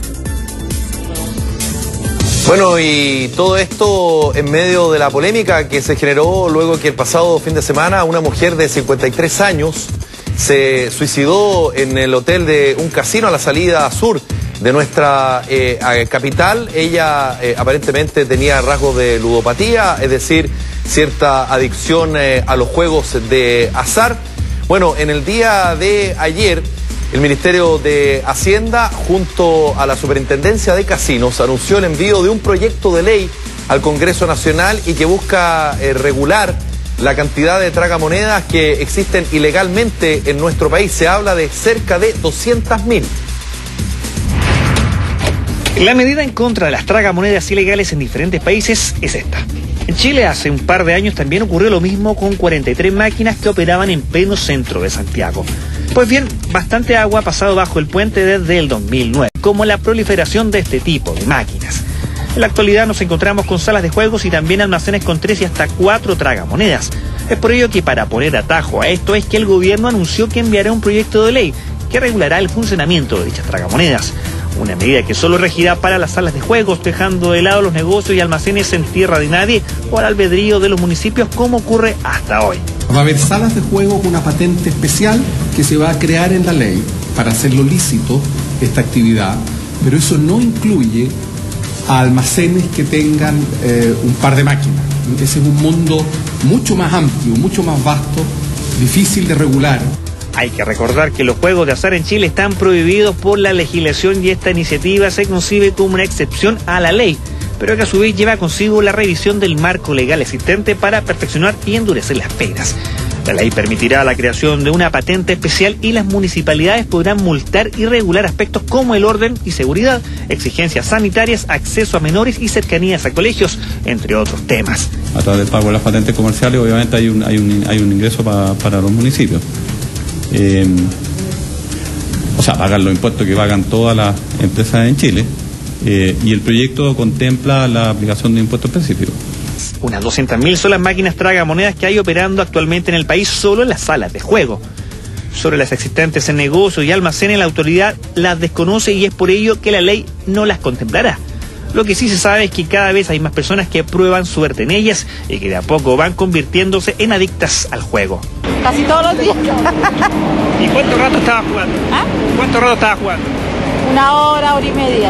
Bueno, y todo esto en medio de la polémica que se generó luego que el pasado fin de semana una mujer de cincuenta y tres años se suicidó en el hotel de un casino a la salida sur de nuestra eh, capital. Ella eh, aparentemente tenía rasgos de ludopatía, es decir, cierta adicción eh, a los juegos de azar. Bueno, en el día de ayer, el Ministerio de Hacienda, junto a la Superintendencia de Casinos, anunció el envío de un proyecto de ley al Congreso Nacional y que busca eh, regular la cantidad de tragamonedas que existen ilegalmente en nuestro país. Se habla de cerca de doscientas mil. La medida en contra de las tragamonedas ilegales en diferentes países es esta. En Chile hace un par de años también ocurrió lo mismo con cuarenta y tres máquinas que operaban en pleno centro de Santiago. Pues bien, bastante agua ha pasado bajo el puente desde el dos mil nueve, como la proliferación de este tipo de máquinas. En la actualidad nos encontramos con salas de juegos y también almacenes con tres y hasta cuatro tragamonedas. Es por ello que para poner atajo a esto es que el gobierno anunció que enviará un proyecto de ley que regulará el funcionamiento de dichas tragamonedas. Una medida que solo regirá para las salas de juegos, dejando de lado los negocios y almacenes en tierra de nadie o al albedrío de los municipios, como ocurre hasta hoy. Va a haber salas de juego con una patente especial que se va a crear en la ley para hacerlo lícito esta actividad, pero eso no incluye a almacenes que tengan eh, un par de máquinas. Ese es un mundo mucho más amplio, mucho más vasto, difícil de regular. Hay que recordar que los juegos de azar en Chile están prohibidos por la legislación y esta iniciativa se concibe como una excepción a la ley, pero que a su vez lleva consigo la revisión del marco legal existente para perfeccionar y endurecer las penas. La ley permitirá la creación de una patente especial y las municipalidades podrán multar y regular aspectos como el orden y seguridad, exigencias sanitarias, acceso a menores y cercanías a colegios, entre otros temas. A través del pago de las patentes comerciales, obviamente hay un, hay un, hay un ingreso pa, para los municipios. Eh, o sea, pagan los impuestos que pagan todas las empresas en Chile, eh, y el proyecto contempla la aplicación de impuestos específicos. Unas doscientas mil son las máquinas tragamonedas que hay operando actualmente en el país solo en las salas de juego. Sobre las existentes en negocios y almacenes, la autoridad las desconoce y es por ello que la ley no las contemplará. Lo que sí se sabe es que cada vez hay más personas que prueban suerte en ellas y que de a poco van convirtiéndose en adictas al juego. Casi todos los días. ¿Y cuánto rato estaba jugando? ¿Ah? ¿Cuánto rato estaba jugando? Una hora, hora y media.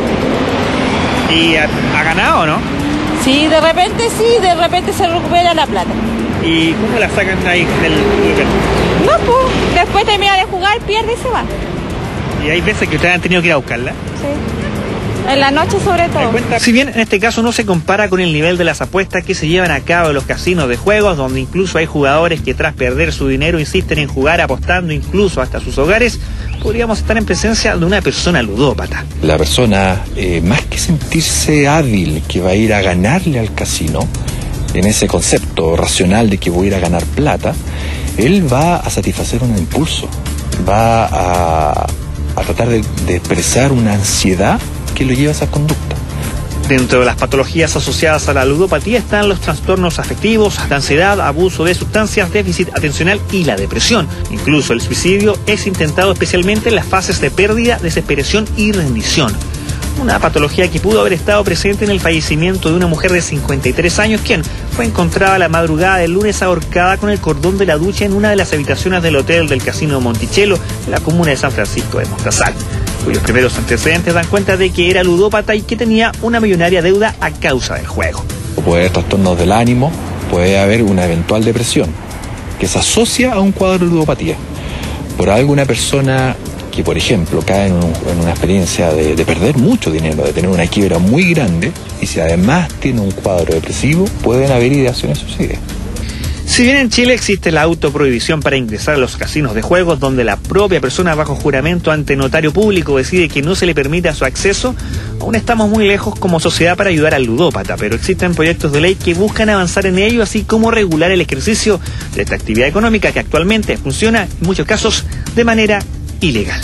¿Y ha, ha ganado o no? Sí, de repente sí, de repente se recupera la plata. ¿Y cómo la sacan ahí del lugar? No, pues, después termina de jugar, pierde y se va. ¿Y hay veces que ustedes han tenido que ir a buscarla? Sí. En la noche sobre todo. Si bien en este caso no se compara con el nivel de las apuestas que se llevan a cabo en los casinos de juegos, donde incluso hay jugadores que tras perder su dinero insisten en jugar apostando incluso hasta sus hogares, podríamos estar en presencia de una persona ludópata. La persona, eh, más que sentirse hábil que va a ir a ganarle al casino, en ese concepto racional de que voy a ir a ganar plata, él va a satisfacer un impulso, va a, a tratar de, de expresar una ansiedad que lo lleva a esa conducta. Dentro de las patologías asociadas a la ludopatía están los trastornos afectivos, la ansiedad, abuso de sustancias, déficit atencional y la depresión. Incluso el suicidio es intentado especialmente en las fases de pérdida, desesperación y rendición. Una patología que pudo haber estado presente en el fallecimiento de una mujer de cincuenta y tres años, quien fue encontrada la madrugada del lunes ahorcada con el cordón de la ducha en una de las habitaciones del hotel del Casino Monticello, en la comuna de San Francisco de Mostazal, cuyos primeros antecedentes dan cuenta de que era ludópata y que tenía una millonaria deuda a causa del juego. Puede haber trastornos del ánimo, puede haber una eventual depresión, que se asocia a un cuadro de ludopatía. Por algo una persona que, por ejemplo, cae en, un, en una experiencia de, de perder mucho dinero, de tener una quiebra muy grande, y si además tiene un cuadro depresivo, pueden haber ideaciones suicidas. Si bien en Chile existe la autoprohibición para ingresar a los casinos de juegos, donde la propia persona bajo juramento ante notario público decide que no se le permita su acceso, aún estamos muy lejos como sociedad para ayudar al ludópata, pero existen proyectos de ley que buscan avanzar en ello, así como regular el ejercicio de esta actividad económica que actualmente funciona, en muchos casos, de manera ilegal.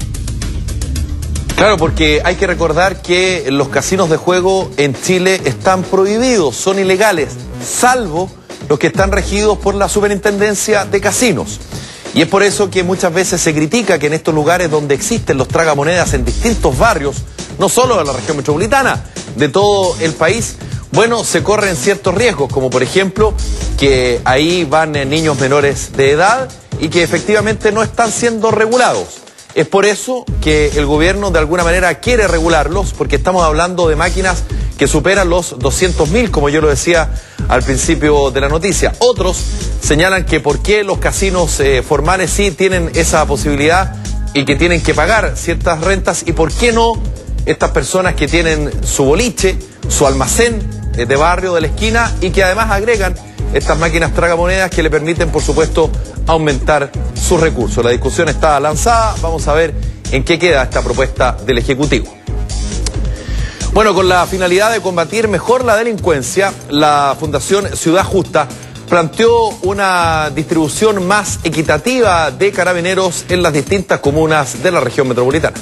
Claro, porque hay que recordar que los casinos de juego en Chile están prohibidos, son ilegales, salvo los que están regidos por la Superintendencia de Casinos. Y es por eso que muchas veces se critica que en estos lugares donde existen los tragamonedas en distintos barrios, no solo de la región metropolitana, de todo el país, bueno, se corren ciertos riesgos, como por ejemplo que ahí van niños menores de edad y que efectivamente no están siendo regulados. Es por eso que el gobierno de alguna manera quiere regularlos, porque estamos hablando de máquinas que superan los doscientos mil, como yo lo decía al principio de la noticia. Otros señalan que por qué los casinos eh, formales sí tienen esa posibilidad y que tienen que pagar ciertas rentas, y por qué no estas personas que tienen su boliche, su almacén eh, de barrio, de la esquina, y que además agregan estas máquinas tragamonedas que le permiten, por supuesto, aumentar sus recursos. La discusión está lanzada, vamos a ver en qué queda esta propuesta del Ejecutivo. Bueno, con la finalidad de combatir mejor la delincuencia, la Fundación Ciudad Justa planteó una distribución más equitativa de carabineros en las distintas comunas de la región metropolitana.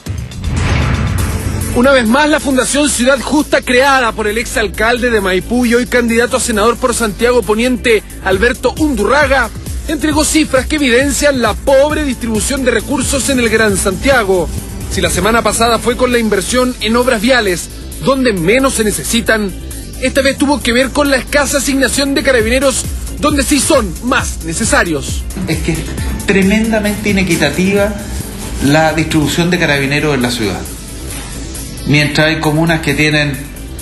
Una vez más, la Fundación Ciudad Justa, creada por el exalcalde de Maipú y hoy candidato a senador por Santiago Poniente, Alberto Undurraga, entregó cifras que evidencian la pobre distribución de recursos en el Gran Santiago. Si la semana pasada fue con la inversión en obras viales, donde menos se necesitan, esta vez tuvo que ver con la escasa asignación de carabineros, donde sí son más necesarios. Es que es tremendamente inequitativa la distribución de carabineros en la ciudad. Mientras hay comunas que tienen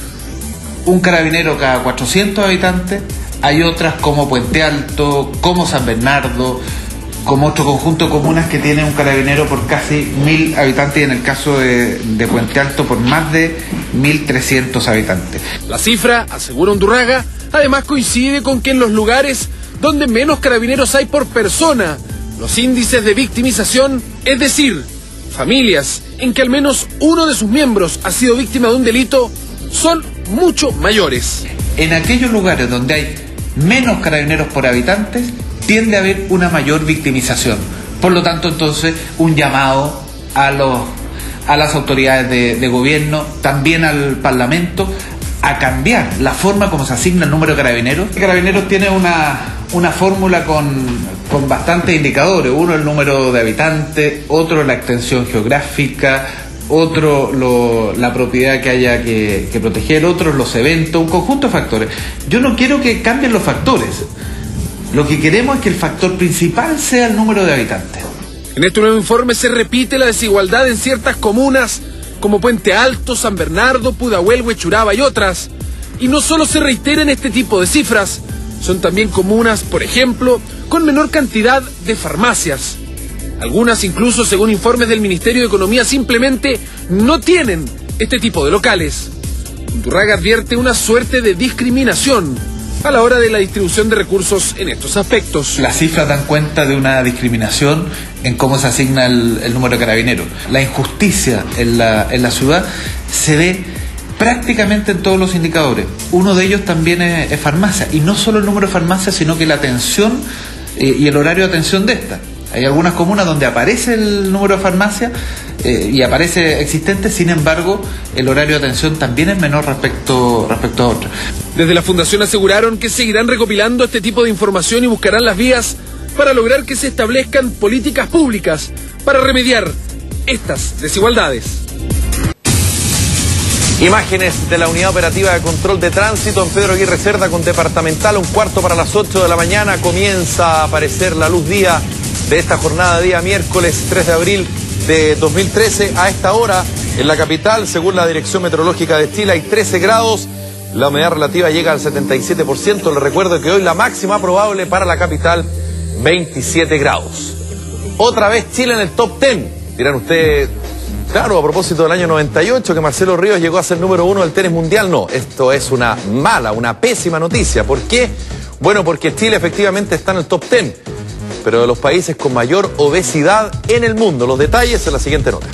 un carabinero cada cuatrocientos habitantes, hay otras como Puente Alto, como San Bernardo, como otro conjunto de comunas que tienen un carabinero por casi mil habitantes, y en el caso de, de Puente Alto por más de mil trescientos habitantes. La cifra, asegura Undurraga, además coincide con que en los lugares donde menos carabineros hay por persona, los índices de victimización, es decir, familias en que al menos uno de sus miembros ha sido víctima de un delito, son mucho mayores. En aquellos lugares donde hay menos carabineros por habitantes, tiende a haber una mayor victimización. Por lo tanto, entonces, un llamado a los a las autoridades de, de gobierno, también al Parlamento, a cambiar la forma como se asigna el número de carabineros. Carabineros tiene una, una fórmula con, con bastantes indicadores. Uno el número de habitantes, otro la extensión geográfica, otro lo, la propiedad que haya que, que proteger, otro los eventos, un conjunto de factores. Yo no quiero que cambien los factores. Lo que queremos es que el factor principal sea el número de habitantes. En este nuevo informe se repite la desigualdad en ciertas comunas como Puente Alto, San Bernardo, Pudahuel, Huechuraba y otras. Y no solo se reiteran este tipo de cifras, son también comunas, por ejemplo, con menor cantidad de farmacias. Algunas incluso, según informes del Ministerio de Economía, simplemente no tienen este tipo de locales. Undurraga advierte una suerte de discriminación a la hora de la distribución de recursos en estos aspectos. Las cifras dan cuenta de una discriminación en cómo se asigna el, el número de carabineros. La injusticia en la, en la ciudad se ve prácticamente en todos los indicadores. Uno de ellos también es, es farmacia, y no solo el número de farmacias, sino que la atención eh, y el horario de atención de esta. Hay algunas comunas donde aparece el número de farmacia eh, y aparece existente, sin embargo, el horario de atención también es menor respecto, respecto a otras. Desde la Fundación aseguraron que seguirán recopilando este tipo de información y buscarán las vías para lograr que se establezcan políticas públicas para remediar estas desigualdades. Imágenes de la Unidad Operativa de Control de Tránsito en Pedro Aguirre Cerda con Departamental. Un cuarto para las ocho de la mañana comienza a aparecer la luz día de esta jornada, día miércoles tres de abril de dos mil trece. A esta hora en la capital, según la Dirección Meteorológica de Chile, hay trece grados. La humedad relativa llega al setenta y siete por ciento. Les recuerdo que hoy la máxima probable para la capital, veintisiete grados. Otra vez Chile en el top diez. Dirán ustedes, claro, a propósito del año noventa y ocho, que Marcelo Ríos llegó a ser número uno del tenis mundial. No, esto es una mala, una pésima noticia. ¿Por qué? Bueno, porque Chile efectivamente está en el top diez, pero de los países con mayor obesidad en el mundo. Los detalles en la siguiente nota.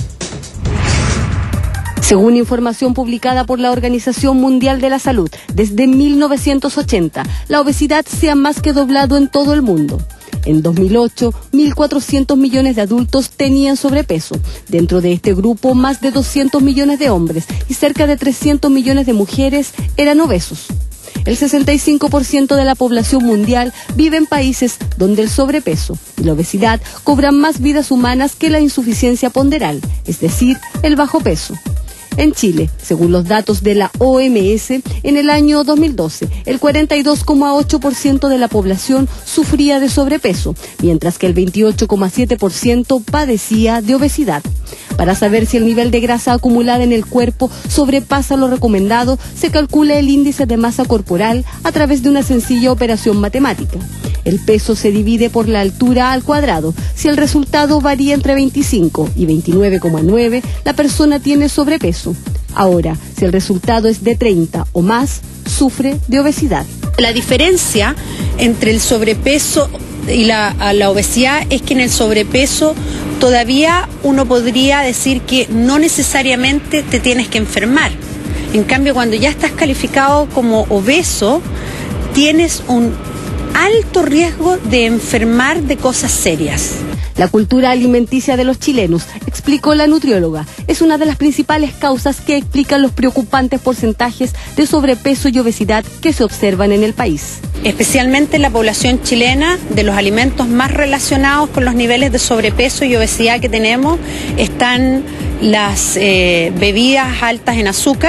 Según información publicada por la Organización Mundial de la Salud, desde mil novecientos ochenta, la obesidad se ha más que doblado en todo el mundo. En dos mil ocho, mil cuatrocientos millones de adultos tenían sobrepeso. Dentro de este grupo, más de doscientos millones de hombres y cerca de trescientos millones de mujeres eran obesos. El sesenta y cinco por ciento de la población mundial vive en países donde el sobrepeso y la obesidad cobran más vidas humanas que la insuficiencia ponderal, es decir, el bajo peso. En Chile, según los datos de la O M S, en el año dos mil doce, el cuarenta y dos coma ocho por ciento de la población sufría de sobrepeso, mientras que el veintiocho coma siete por ciento padecía de obesidad. Para saber si el nivel de grasa acumulada en el cuerpo sobrepasa lo recomendado, se calcula el índice de masa corporal a través de una sencilla operación matemática. El peso se divide por la altura al cuadrado. Si el resultado varía entre veinticinco y veintinueve coma nueve, la persona tiene sobrepeso. Ahora, si el resultado es de treinta o más, sufre de obesidad. La diferencia entre el sobrepeso y la, la obesidad es que en el sobrepeso todavía uno podría decir que no necesariamente te tienes que enfermar. En cambio, cuando ya estás calificado como obeso, tienes un alto riesgo de enfermar de cosas serias. La cultura alimenticia de los chilenos, explicó la nutrióloga, es una de las principales causas que explican los preocupantes porcentajes de sobrepeso y obesidad que se observan en el país. Especialmente en la población chilena, de los alimentos más relacionados con los niveles de sobrepeso y obesidad que tenemos, están las eh, bebidas altas en azúcar,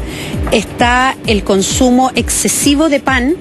está el consumo excesivo de pan,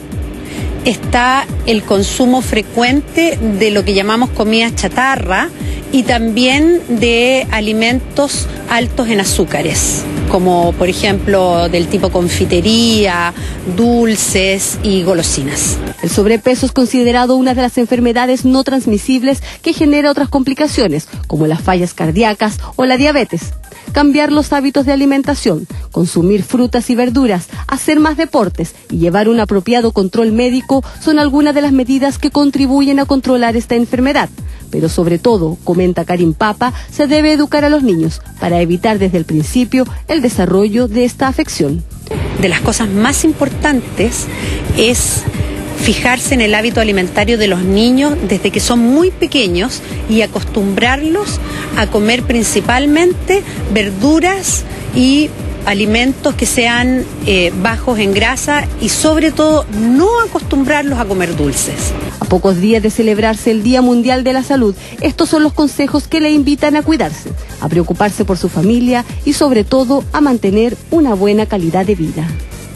está el consumo frecuente de lo que llamamos comida chatarra y también de alimentos altos en azúcares, como por ejemplo del tipo confitería, dulces y golosinas. El sobrepeso es considerado una de las enfermedades no transmisibles que genera otras complicaciones, como las fallas cardíacas o la diabetes. Cambiar los hábitos de alimentación, consumir frutas y verduras, hacer más deportes y llevar un apropiado control médico son algunas de las medidas que contribuyen a controlar esta enfermedad. Pero sobre todo, comenta Karin Papa, se debe educar a los niños para evitar desde el principio el desarrollo de esta afección. De las cosas más importantes es fijarse en el hábito alimentario de los niños desde que son muy pequeños y acostumbrarlos a comer principalmente verduras y alimentos que sean eh, bajos en grasa y sobre todo no acostumbrarlos a comer dulces. A pocos días de celebrarse el Día Mundial de la Salud, estos son los consejos que le invitan a cuidarse, a preocuparse por su familia y sobre todo a mantener una buena calidad de vida.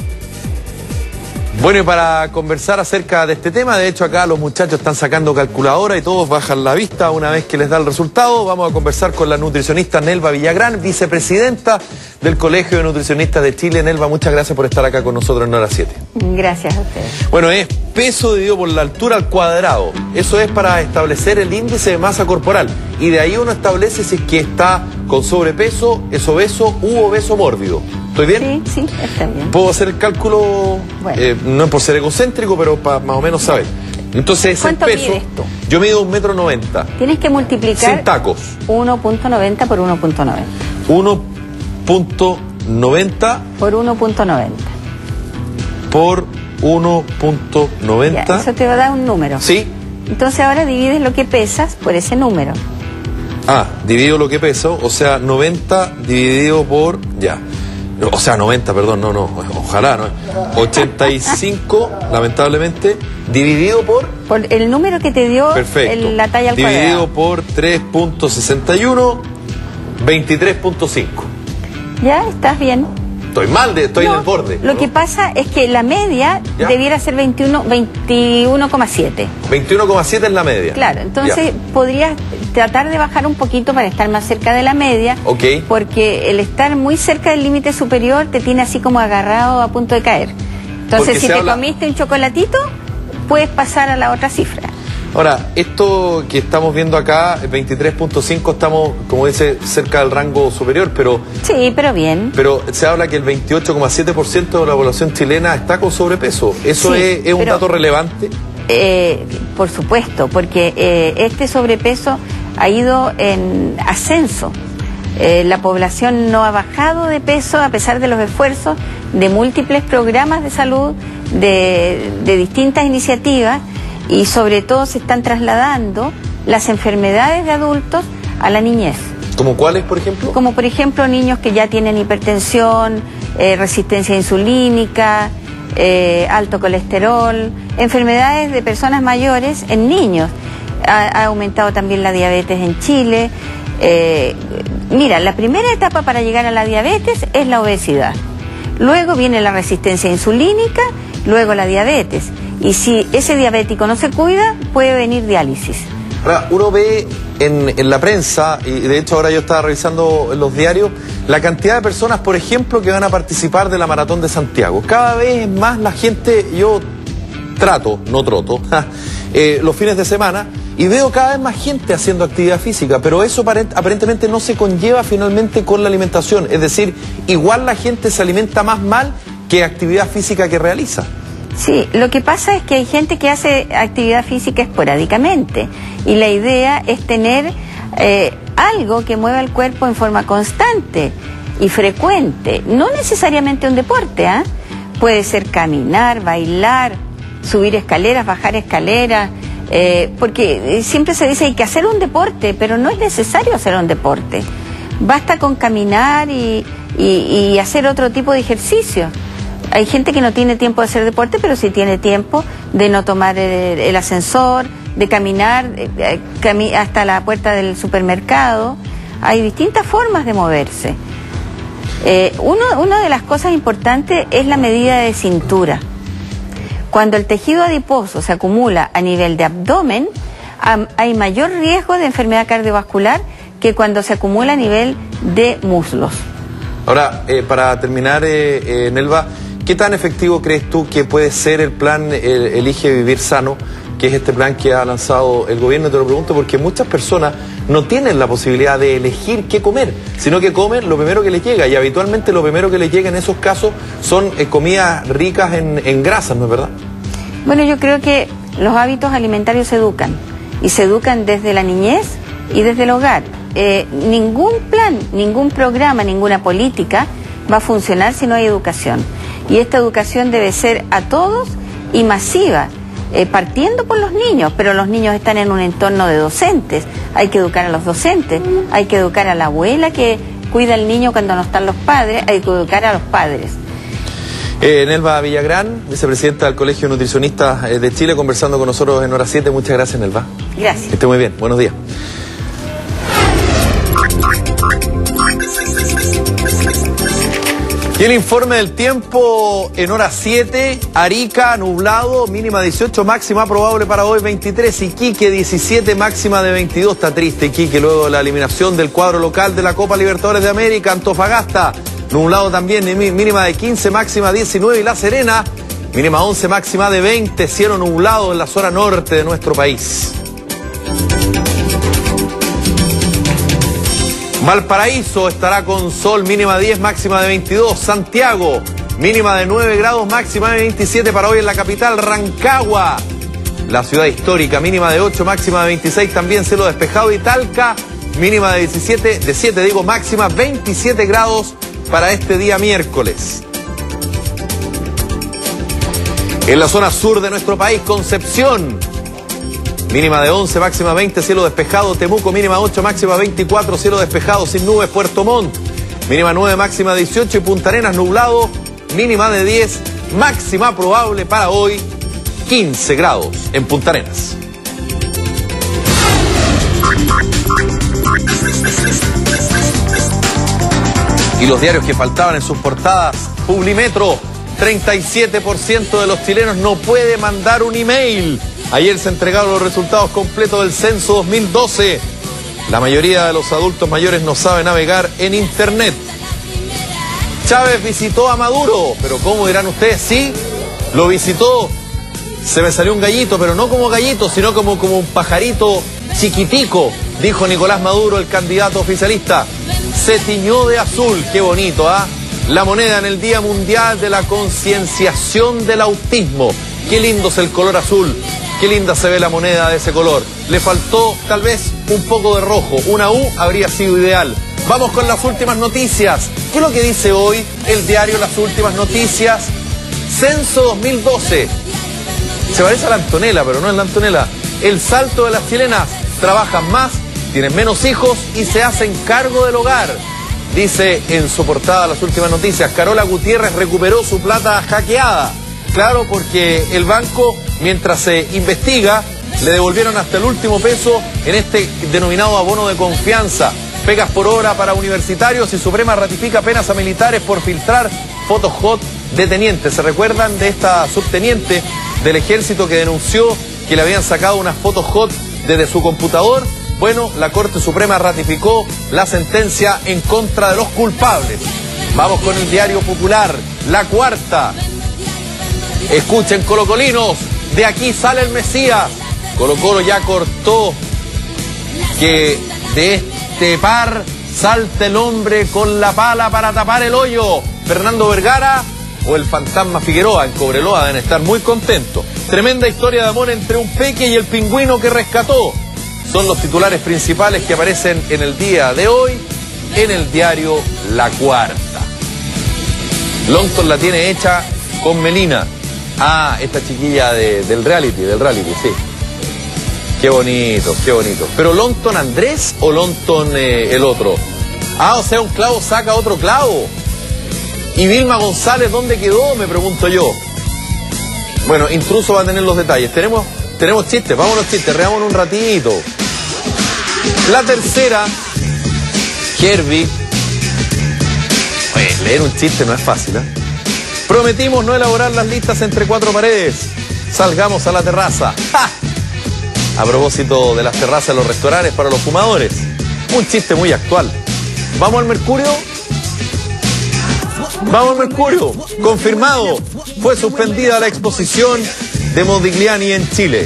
Bueno, y para conversar acerca de este tema, de hecho acá los muchachos están sacando calculadora y todos bajan la vista una vez que les da el resultado. Vamos a conversar con la nutricionista Nelva Villagrán, vicepresidenta del Colegio de Nutricionistas de Chile. Nelva, muchas gracias por estar acá con nosotros en Hora siete. Gracias a ustedes. Bueno, es peso dividido por la altura al cuadrado. Eso es para establecer el índice de masa corporal. Y de ahí uno establece si es que está con sobrepeso, es obeso u obeso mórbido. ¿Estoy bien? Sí, sí, está bien. ¿Puedo hacer el cálculo? Bueno. Eh, no es por ser egocéntrico, pero para más o menos saber. Entonces, el peso. ¿Cuánto mides tú? Yo mido un metro noventa. Tienes que multiplicar sin tacos. uno punto noventa por uno punto noventa. uno punto noventa por uno punto noventa. Por uno punto noventa. Eso te va a dar un número. Sí. Entonces ahora divides lo que pesas por ese número. Ah, divido lo que peso, o sea, noventa dividido por, ya, o sea, noventa, perdón, no, no, ojalá, no, ochenta y cinco, lamentablemente, dividido por... Por el número que te dio perfecto, el, la talla al dividido cuadrado. por tres punto sesenta y uno, veintitrés punto cinco. Ya, estás bien. Estoy mal, de, estoy no, en el borde. Lo ¿no? que pasa es que la media ¿ya? debiera ser veintiuno coma siete. veintiuno coma siete es la media. Claro, entonces ya. podrías tratar de bajar un poquito para estar más cerca de la media. Ok. Porque el estar muy cerca del límite superior te tiene así como agarrado a punto de caer. Entonces, porque si te habla... comiste un chocolatito, puedes pasar a la otra cifra. Ahora, esto que estamos viendo acá, veintitrés punto cinco, estamos, como dice, cerca del rango superior, pero... Sí, pero bien. Pero se habla que el veintiocho coma siete por ciento de la población chilena está con sobrepeso. ¿Eso sí, es, es un pero, dato relevante? Eh, por supuesto, porque eh, este sobrepeso ha ido en ascenso. Eh, la población no ha bajado de peso a pesar de los esfuerzos de múltiples programas de salud, de, de distintas iniciativas, y sobre todo se están trasladando las enfermedades de adultos a la niñez. ¿Como cuáles, por ejemplo? Como por ejemplo niños que ya tienen hipertensión, eh, resistencia insulínica, eh, alto colesterol, enfermedades de personas mayores en niños. Ha, ha aumentado también la diabetes en Chile, Eh, mira, la primera etapa para llegar a la diabetes es la obesidad. Luego viene la resistencia insulínica, luego la diabetes. Y si ese diabético no se cuida, puede venir diálisis. Ahora, uno ve en, en la prensa, y de hecho ahora yo estaba revisando los diarios, la cantidad de personas, por ejemplo, que van a participar de la Maratón de Santiago. Cada vez más la gente, yo trato, no troto, eh, los fines de semana, y veo cada vez más gente haciendo actividad física, pero eso aparentemente no se conlleva finalmente con la alimentación. Es decir, igual la gente se alimenta más mal que actividad física que realiza. Sí, lo que pasa es que hay gente que hace actividad física esporádicamente y la idea es tener eh, algo que mueva el cuerpo en forma constante y frecuente, no necesariamente un deporte, ¿eh? Puede ser caminar, bailar, subir escaleras, bajar escaleras, eh, porque siempre se dice hay que hacer un deporte, pero no es necesario hacer un deporte, basta con caminar y, y, y hacer otro tipo de ejercicio. Hay gente que no tiene tiempo de hacer deporte, pero sí tiene tiempo de no tomar el, el ascensor, de caminar eh, cami hasta la puerta del supermercado. Hay distintas formas de moverse. Eh, uno, una de las cosas importantes es la medida de cintura. Cuando el tejido adiposo se acumula a nivel de abdomen, am, hay mayor riesgo de enfermedad cardiovascular que cuando se acumula a nivel de muslos. Ahora, eh, para terminar, eh, eh, Nelva, ¿qué tan efectivo crees tú que puede ser el plan eh, Elige Vivir Sano, que es este plan que ha lanzado el gobierno? Te lo pregunto porque muchas personas no tienen la posibilidad de elegir qué comer, sino que comen lo primero que les llega, y habitualmente lo primero que les llega en esos casos son eh, comidas ricas en, en grasas, ¿no es verdad? Bueno, yo creo que los hábitos alimentarios se educan, y se educan desde la niñez y desde el hogar. Eh, ningún plan, ningún programa, ninguna política va a funcionar si no hay educación. Y esta educación debe ser a todos y masiva, eh, partiendo por los niños, pero los niños están en un entorno de docentes. Hay que educar a los docentes, hay que educar a la abuela que cuida al niño cuando no están los padres, hay que educar a los padres. Eh, Nelva Villagrán, vicepresidenta del Colegio de Nutricionistas de Chile, conversando con nosotros en Hora siete. Muchas gracias, Nelva. Gracias. Que esté muy bien. Buenos días. Y el informe del tiempo en Hora siete, Arica, nublado, mínima dieciocho, máxima probable para hoy veintitrés, Iquique diecisiete, máxima de veintidós, está triste Iquique luego de la eliminación del cuadro local de la Copa Libertadores de América. Antofagasta, nublado también, mínima de quince, máxima diecinueve, y La Serena, mínima once, máxima de veinte, cielo nublado en la zona norte de nuestro país. Valparaíso estará con sol, mínima diez, máxima de veintidós. Santiago, mínima de nueve grados, máxima de veintisiete para hoy en la capital. Rancagua, la ciudad histórica, mínima de ocho, máxima de veintiséis, también cielo despejado. Y Talca, mínima de diecisiete, de siete digo, máxima veintisiete grados para este día miércoles. En la zona sur de nuestro país, Concepción, mínima de once, máxima veinte, cielo despejado. Temuco, mínima ocho, máxima veinticuatro, cielo despejado sin nubes. Puerto Montt, mínima nueve, máxima dieciocho. Y Punta Arenas, nublado, mínima de diez, máxima probable para hoy quince grados en Punta Arenas. Y los diarios que faltaban en sus portadas, Publimetro, treinta y siete por ciento de los chilenos no puede mandar un email. Ayer se entregaron los resultados completos del censo dos mil doce. La mayoría de los adultos mayores no sabe navegar en internet. Chávez visitó a Maduro, pero ¿cómo dirán ustedes? Sí, lo visitó. Se me salió un gallito, pero no como gallito, sino como, como un pajarito chiquitico, dijo Nicolás Maduro, el candidato oficialista. Se tiñó de azul, qué bonito, ¿ah? ¿eh? La moneda en el Día Mundial de la Concienciación del Autismo. Qué lindo es el color azul. Qué linda se ve la moneda de ese color. Le faltó tal vez un poco de rojo. Una U habría sido ideal. Vamos con las últimas noticias. ¿Qué es lo que dice hoy el diario Las Últimas Noticias? Censo dos mil doce. Se parece a la Antonella, pero no es la Antonella. El salto de las chilenas. Trabajan más, tienen menos hijos y se hacen cargo del hogar. Dice en su portada Las Últimas Noticias, Carola Gutiérrez recuperó su plata hackeada. Claro, porque el banco, mientras se investiga, le devolvieron hasta el último peso en este denominado abono de confianza. pegas por hora para universitarios y Suprema ratifica penas a militares por filtrar fotos hot de tenientes. ¿Se recuerdan de esta subteniente del ejército que denunció que le habían sacado unas fotos hot desde su computador? Bueno, la Corte Suprema ratificó la sentencia en contra de los culpables. Vamos con el Diario Popular, La Cuarta. Escuchen, colocolinos, de aquí sale el Mesías. Colo Colo ya cortó que de este par salte el hombre con la pala para tapar el hoyo. Fernando Vergara o el fantasma Figueroa en Cobreloa deben estar muy contentos. Tremenda historia de amor entre un peque y el pingüino que rescató. Son los titulares principales que aparecen en el día de hoy en el diario La Cuarta. Longton la tiene hecha con Melina. Ah, esta chiquilla de, del reality, del reality, sí. Qué bonito, qué bonito. ¿Pero Longton Andrés o Longton eh, el otro? Ah, o sea, un clavo saca otro clavo. ¿Y Vilma González dónde quedó? Me pregunto yo. Bueno, Intruso va a tener los detalles. Tenemos, tenemos chistes, vamos a los chistes, reámonos un ratito. La tercera, Herbie. Oye, leer un chiste no es fácil, ¿eh? Prometimos no elaborar las listas entre cuatro paredes. Salgamos a la terraza. ¡Ja! A propósito de las terrazas de los restaurantes para los fumadores. Un chiste muy actual. ¿Vamos al Mercurio? Vamos al Mercurio. Confirmado. Fue suspendida la exposición de Modigliani en Chile.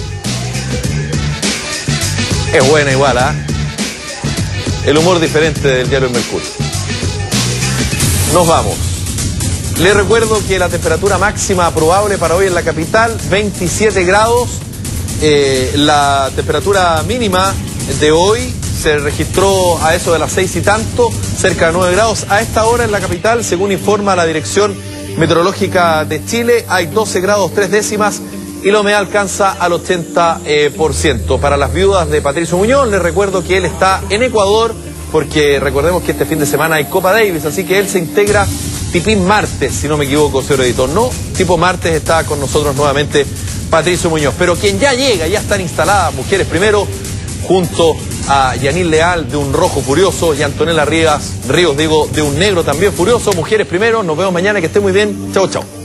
Es buena igual, ¿ah? ¿eh? El humor diferente del diario El Mercurio. Nos vamos. Les recuerdo que la temperatura máxima probable para hoy en la capital, veintisiete grados. Eh, la temperatura mínima de hoy se registró a eso de las seis y tanto, cerca de nueve grados. A esta hora en la capital, según informa la Dirección Meteorológica de Chile, hay doce grados tres décimas y la humedad alcanza al ochenta por ciento. Para las viudas de Patricio Muñoz, les recuerdo que él está en Ecuador, porque recordemos que este fin de semana hay Copa Davis, así que él se integra tipín martes, si no me equivoco, señor editor. No, tipo martes está con nosotros nuevamente Patricio Muñoz. Pero quien ya llega, ya están instaladas Mujeres Primero, junto a Yanil Leal de un rojo furioso y Antonella Ríos, Ríos digo, de un negro también furioso. Mujeres Primero, nos vemos mañana, que esté muy bien. Chao, chao.